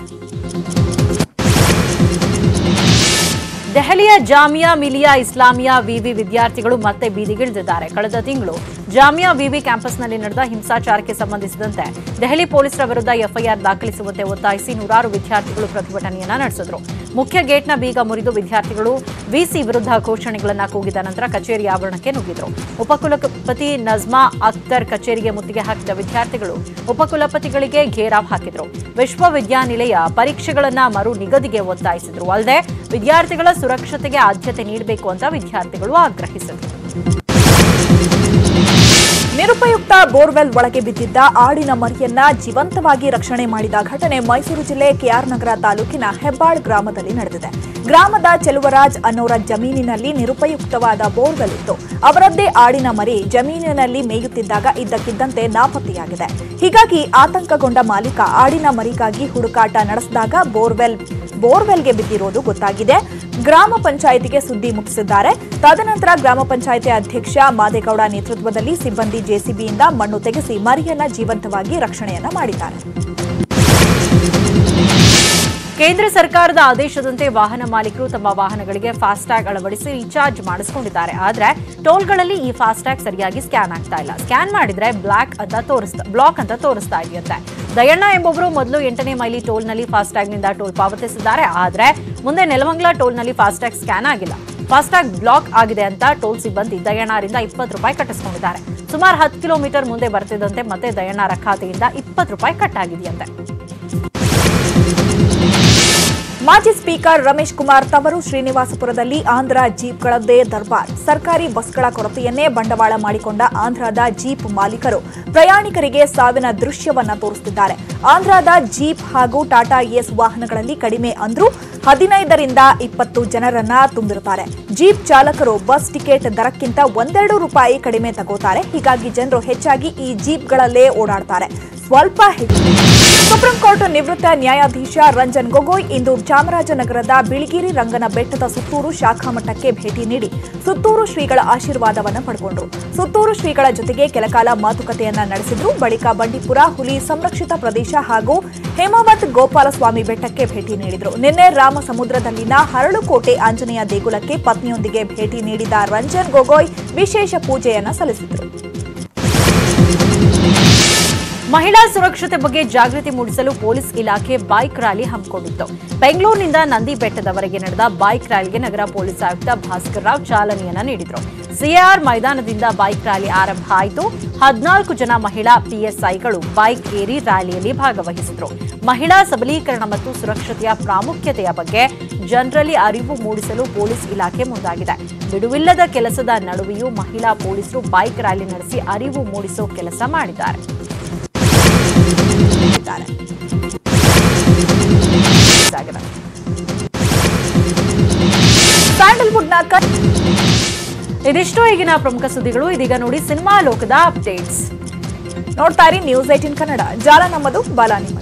ದೆಹಲಿಯ ಜಾಮಿಯಾ ಮಿಲಿಯಾ ಇಸ್ಲಾಮಿಯಾ ವಿವಿ ವಿದ್ಯಾರ್ಥಿಗಳು ಮತ್ತೆ ಬೀದಿಗಿಳಿದಿದ್ದಾರೆ. ಕಳೆದ ತಿಂಗಳು ಜಾಮಿಯಾ ವಿವಿ ಕ್ಯಾಂಪಸ್ನಲ್ಲಿ ನಡೆದ ಹಿಂಸಾಚಾರಕ್ಕೆ ಸಂಬಂಧಿಸಿದಂತೆ ದೆಹಲಿ ಪೊಲೀಸರ ವಿರುದ್ಧ ಎಫ್ಐಆರ್ ದಾಖಲಿಸುವಂತೆ ಒತ್ತಾಯಿಸಿ ನೂರಾರು ವಿದ್ಯಾರ್ಥಿಗಳು ಪ್ರತಿಭಟನೆಯನ್ನ ನಡೆಸಿದ್ರು. ಮುಖ್ಯ ಗೇಟ್ನ ಬೀಗ ಮುರಿದು ವಿದ್ಯಾರ್ಥಿಗಳು ವಿಸಿ ವಿರುದ್ಧ ಘೋಷಣೆಗಳನ್ನು ಕೂಗಿದ ನಂತರ ಕಚೇರಿ ಆವರಣಕ್ಕೆ ನುಗ್ಗಿದ್ರು. ಉಪಕುಲಪತಿ ನಜ್ಮಾ ಅಖ್ತರ್ ಕಚೇರಿಗೆ ಮುತ್ತಿಗೆ ಹಾಕಿದ ವಿದ್ಯಾರ್ಥಿಗಳು ಉಪಕುಲಪತಿಗಳಿಗೆ ಘೇರಾವ್ ಹಾಕಿದ್ರು. ವಿಶ್ವವಿದ್ಯಾನಿಲಯ ಪರೀಕ್ಷೆಗಳನ್ನ ಮರು ನಿಗದಿಗೆ ಒತ್ತಾಯಿಸಿದ್ರು. ಅಲ್ಲದೆ ವಿದ್ಯಾರ್ಥಿಗಳ ಸುರಕ್ಷತೆಗೆ ಆದ್ಯತೆ ನೀಡಬೇಕು ಅಂತ ವಿದ್ಯಾರ್ಥಿಗಳು ಆಗ್ರಹಿಸಿದರು. ನಿರುಪಯುಕ್ತ ಬೋರ್ವೆಲ್ ಒಳಗೆ ಬಿದ್ದಿದ್ದ ಆಡಿನ ಮರಿಯನ್ನ ಜೀವಂತವಾಗಿ ರಕ್ಷಣೆ ಮಾಡಿದ ಘಟನೆ ಮೈಸೂರು ಜಿಲ್ಲೆ ಕೆಆರ್ ನಗರ ತಾಲೂಕಿನ ಹೆಬ್ಬಾಳ್ ಗ್ರಾಮದಲ್ಲಿ ನಡೆದಿದೆ. ಗ್ರಾಮದ ಚೆಲುವರಾಜ್ ಅನ್ನೋರ ಜಮೀನಿನಲ್ಲಿ ನಿರುಪಯುಕ್ತವಾದ ಬೋರ್ವೆಲ್ ಇತ್ತು. ಅವರದ್ದೇ ಆಡಿನ ಮರಿ ಜಮೀನಿನಲ್ಲಿ ಮೇಯುತ್ತಿದ್ದಾಗ ಇದ್ದಕ್ಕಿದ್ದಂತೆ ನಾಪತ್ತೆಯಾಗಿದೆ. ಹೀಗಾಗಿ ಆತಂಕಗೊಂಡ ಮಾಲೀಕ ಆಡಿನ ಮರಿಗಾಗಿ ಹುಡುಕಾಟ ನಡೆಸಿದಾಗ ಬೋರ್ವೆಲ್ ಬೋರ್ವೆಲ್ಗೆ ಬಿದ್ದಿರೋದು ಗೊತ್ತಾಗಿದೆ. ಗ್ರಾಮ ಪಂಚಾಯಿತಿಗೆ ಸುದ್ದಿ ಮುಟ್ಟಿಸಿದ್ದಾರೆ. ತದನಂತರ ಗ್ರಾಮ ಪಂಚಾಯಿತಿ ಅಧ್ಯಕ್ಷ ಮಾದೇಗೌಡ ನೇತೃತ್ವದಲ್ಲಿ ಸಿಬ್ಬಂದಿ ಜೆಸಿಬಿಯಿಂದ ಮಣ್ಣು ತೆಗೆಸಿ ಮರಿಯನ್ನ ಜೀವಂತವಾಗಿ ರಕ್ಷಣೆಯನ್ನ ಮಾಡಿದ್ದಾರೆ. ಕೇಂದ್ರ ಸರ್ಕಾರದ ಆದೇಶದಂತೆ ವಾಹನ ಮಾಲೀಕರು ತಮ್ಮ ವಾಹನಗಳಿಗೆ ಫಾಸ್ಟ್ಯಾಗ್ ಅಳವಡಿಸಿ ರೀಚಾರ್ಜ್ ಮಾಡಿಸಿಕೊಂಡಿದ್ದಾರೆ. ಆದರೆ ಟೋಲ್ಗಳಲ್ಲಿ ಈ ಫಾಸ್ಟ್ಯಾಗ್ ಸರಿಯಾಗಿ ಸ್ಕ್ಯಾನ್ ಆಗ್ತಾ ಇಲ್ಲ. ಸ್ಕ್ಯಾನ್ ಮಾಡಿದ್ರೆ ಬ್ಲಾಕ್ ಅಂತ ತೋರಿಸ್ತಾ ಬ್ಲಾಕ್ ಅಂತ ತೋರಿಸ್ತಾ ಇದೆಯಂತೆ. ದಯಣ್ಣ ಎಂಬುವರು ಮೊದಲು ಎಂಟನೇ ಮೈಲಿ ಟೋಲ್ನಲ್ಲಿ ಫಾಸ್ಟ್ಯಾಗ್ನಿಂದ ಟೋಲ್ ಪಾವತಿಸಿದ್ದಾರೆ. ಆದರೆ ಮುಂದೆ ನೆಲಮಂಗಲ ಟೋಲ್ನಲ್ಲಿ ಫಾಸ್ಟ್ಯಾಗ್ ಸ್ಕ್ಯಾನ್ ಆಗಿಲ್ಲ. ಫಾಸ್ಟ್ಯಾಗ್ ಬ್ಲಾಕ್ ಆಗಿದೆ ಅಂತ ಟೋಲ್ ಸಿಬ್ಬಂದಿ ದಯಣ್ಣರಿಂದ ಇಪ್ಪತ್ತು ರೂಪಾಯಿ ಕಟ್ಟಿಸಿಕೊಂಡಿದ್ದಾರೆ. ಸುಮಾರು ಹತ್ತು ಕಿಲೋಮೀಟರ್ ಮುಂದೆ ಬರ್ತಿದ್ದಂತೆ ಮತ್ತೆ ದಯಣ್ಣರ ಖಾತೆಯಿಂದ ಇಪ್ಪತ್ತು ರೂಪಾಯಿ ಕಟ್ ಆಗಿದೆಯಂತೆ. ಮಾಜಿ ಸ್ಪೀಕರ್ ರಮೇಶ್ ಕುಮಾರ್ ತವರು ಶ್ರೀನಿವಾಸಪುರದಲ್ಲಿ ಆಂಧ್ರ ಜೀಪ್ಗಳದ್ದೇ ದರ್ಬಾರ್. ಸರ್ಕಾರಿ ಬಸ್ಗಳ ಕೊರತೆಯನ್ನೇ ಬಂಡವಾಳ ಮಾಡಿಕೊಂಡ ಆಂಧ್ರದ ಜೀಪ್ ಮಾಲೀಕರು ಪ್ರಯಾಣಿಕರಿಗೆ ಸಾವಿನ ದೃಶ್ಯವನ್ನ ತೋರಿಸುತ್ತಿದ್ದಾರೆ. ಆಂಧ್ರದ ಜೀಪ್ ಹಾಗೂ ಟಾಟಾ ಏಸ್ ವಾಹನಗಳಲ್ಲಿ ಕಡಿಮೆ ಅಂದ್ರೂ ಹದಿನೈದರಿಂದ ಇಪ್ಪತ್ತು ಜನರನ್ನ ತುಂಬಿರುತ್ತಾರೆ. ಜೀಪ್ ಚಾಲಕರು ಬಸ್ ಟಿಕೆಟ್ ದರಕ್ಕಿಂತ ಒಂದೆರಡು ರೂಪಾಯಿ ಕಡಿಮೆ ತಗೋತಾರೆ. ಹೀಗಾಗಿ ಜನರು ಹೆಚ್ಚಾಗಿ ಈ ಜೀಪ್ಗಳಲ್ಲೇ ಓಡಾಡ್ತಾರೆ. ಸ್ವಲ್ಪ ಹೆಚ್ಚು ಸುಪ್ರೀಂ ಕೋರ್ಟ್ ನಿವೃತ್ತ ನ್ಯಾಯಾಧೀಶ ರಂಜನ್ ಗೊಗೊಯ್ ಇಂದು ಚಾಮರಾಜನಗರದ ಬಿಳಿಗಿರಿ ರಂಗನ ಬೆಟ್ಟದ ಸುತ್ತೂರು ಶಾಖಾ ಮಠಕ್ಕೆ ಭೇಟಿ ನೀಡಿ ಸುತ್ತೂರು ಶ್ರೀಗಳ ಆಶೀರ್ವಾದವನ್ನು ಪಡೆಕೊಂಡರು. ಸುತ್ತೂರು ಶ್ರೀಗಳ ಜೊತೆಗೆ ಕೆಲಕಾಲ ಮಾತುಕತೆಯನ್ನ ನಡೆಸಿದ್ರು. ಬಳಿಕ ಬಂಡೀಪುರ ಹುಲಿ ಸಂರಕ್ಷಿತ ಪ್ರದೇಶ ಹಾಗೂ ಹೇಮಾವತ್ ಗೋಪಾಲಸ್ವಾಮಿ ಬೆಟ್ಟಕ್ಕೆ ಭೇಟಿ ನೀಡಿದರು. ನಿನ್ನೆ ರಾಮಸಮುದ್ರದಲ್ಲಿನ ಹರಳುಕೋಟೆ ಆಂಜನೇಯ ದೇಗುಲಕ್ಕೆ ಪತ್ನಿಯೊಂದಿಗೆ ಭೇಟಿ ನೀಡಿದ ರಂಜನ್ ಗೊಗೊಯ್ ವಿಶೇಷ ಪೂಜೆಯನ್ನ ಸಲ್ಲಿಸಿದರು. ಮಹಿಳಾ ಸುರಕ್ಷತೆ ಬಗ್ಗೆ ಜಾಗೃತಿ ಮೂಡಿಸಲು ಪೊಲೀಸ್ ಇಲಾಖೆ ಬೈಕ್ ರ್ಯಾಲಿ ಹಮ್ಮಿಕೊಂಡಿತ್ತು. ಬೆಂಗಳೂರಿನಿಂದ ನಂದಿ ಬೆಟ್ಟದವರೆಗೆ ನಡೆದ ಬೈಕ್ ರ್ಯಾಲಿಗೆ ನಗರ ಪೊಲೀಸ್ ಆಯುಕ್ತ ಭಾಸ್ಕರ್ ರಾವ್ ಚಾಲನೆಯನ್ನ ನೀಡಿದರು. ಸಿಎಆರ್ ಮೈದಾನದಿಂದ ಬೈಕ್ ರ್ಯಾಲಿ ಆರಂಭ ಆಯಿತು. ಹದಿನಾಲ್ಕು ಜನ ಮಹಿಳಾ ಪಿಎಸ್ಐಗಳು ಬೈಕ್ ಏರಿ ರ್ಯಾಲಿಯಲ್ಲಿ ಭಾಗವಹಿಸಿದರು. ಮಹಿಳಾ ಸಬಲೀಕರಣ ಮತ್ತು ಸುರಕ್ಷತೆಯ ಪ್ರಾಮುಖ್ಯತೆಯ ಬಗ್ಗೆ ಜನರಲ್ಲಿ ಅರಿವು ಮೂಡಿಸಲು ಪೊಲೀಸ್ ಇಲಾಖೆ ಮುಂದಾಗಿದೆ. ಬಿಡುವಿಲ್ಲದ ಕೆಲಸದ ನಡುವೆಯೂ ಮಹಿಳಾ ಪೊಲೀಸರು ಬೈಕ್ ರ್ಯಾಲಿ ನಡೆಸಿ ಅರಿವು ಮೂಡಿಸುವ ಕೆಲಸ ಮಾಡಿದ್ದಾರೆ. ಸ್ಯಾಂಡಲ್ವುಡ್ನ ಇದಿಷ್ಟು ಈಗಿನ ಪ್ರಮುಖ ಸುದ್ದಿಗಳು. ಇದೀಗ ನೋಡಿ ಸಿನಿಮಾ ಲೋಕದ ಅಪ್ಡೇಟ್ಸ್. ನೋಡ್ತಾ ಇರಿ ನ್ಯೂಸ್ ಏಟೀನ್ ಕನ್ನಡ. ಜಾಲ ನಮ್ಮದು, ಬಾಲ ನಿಮ್ಮದು.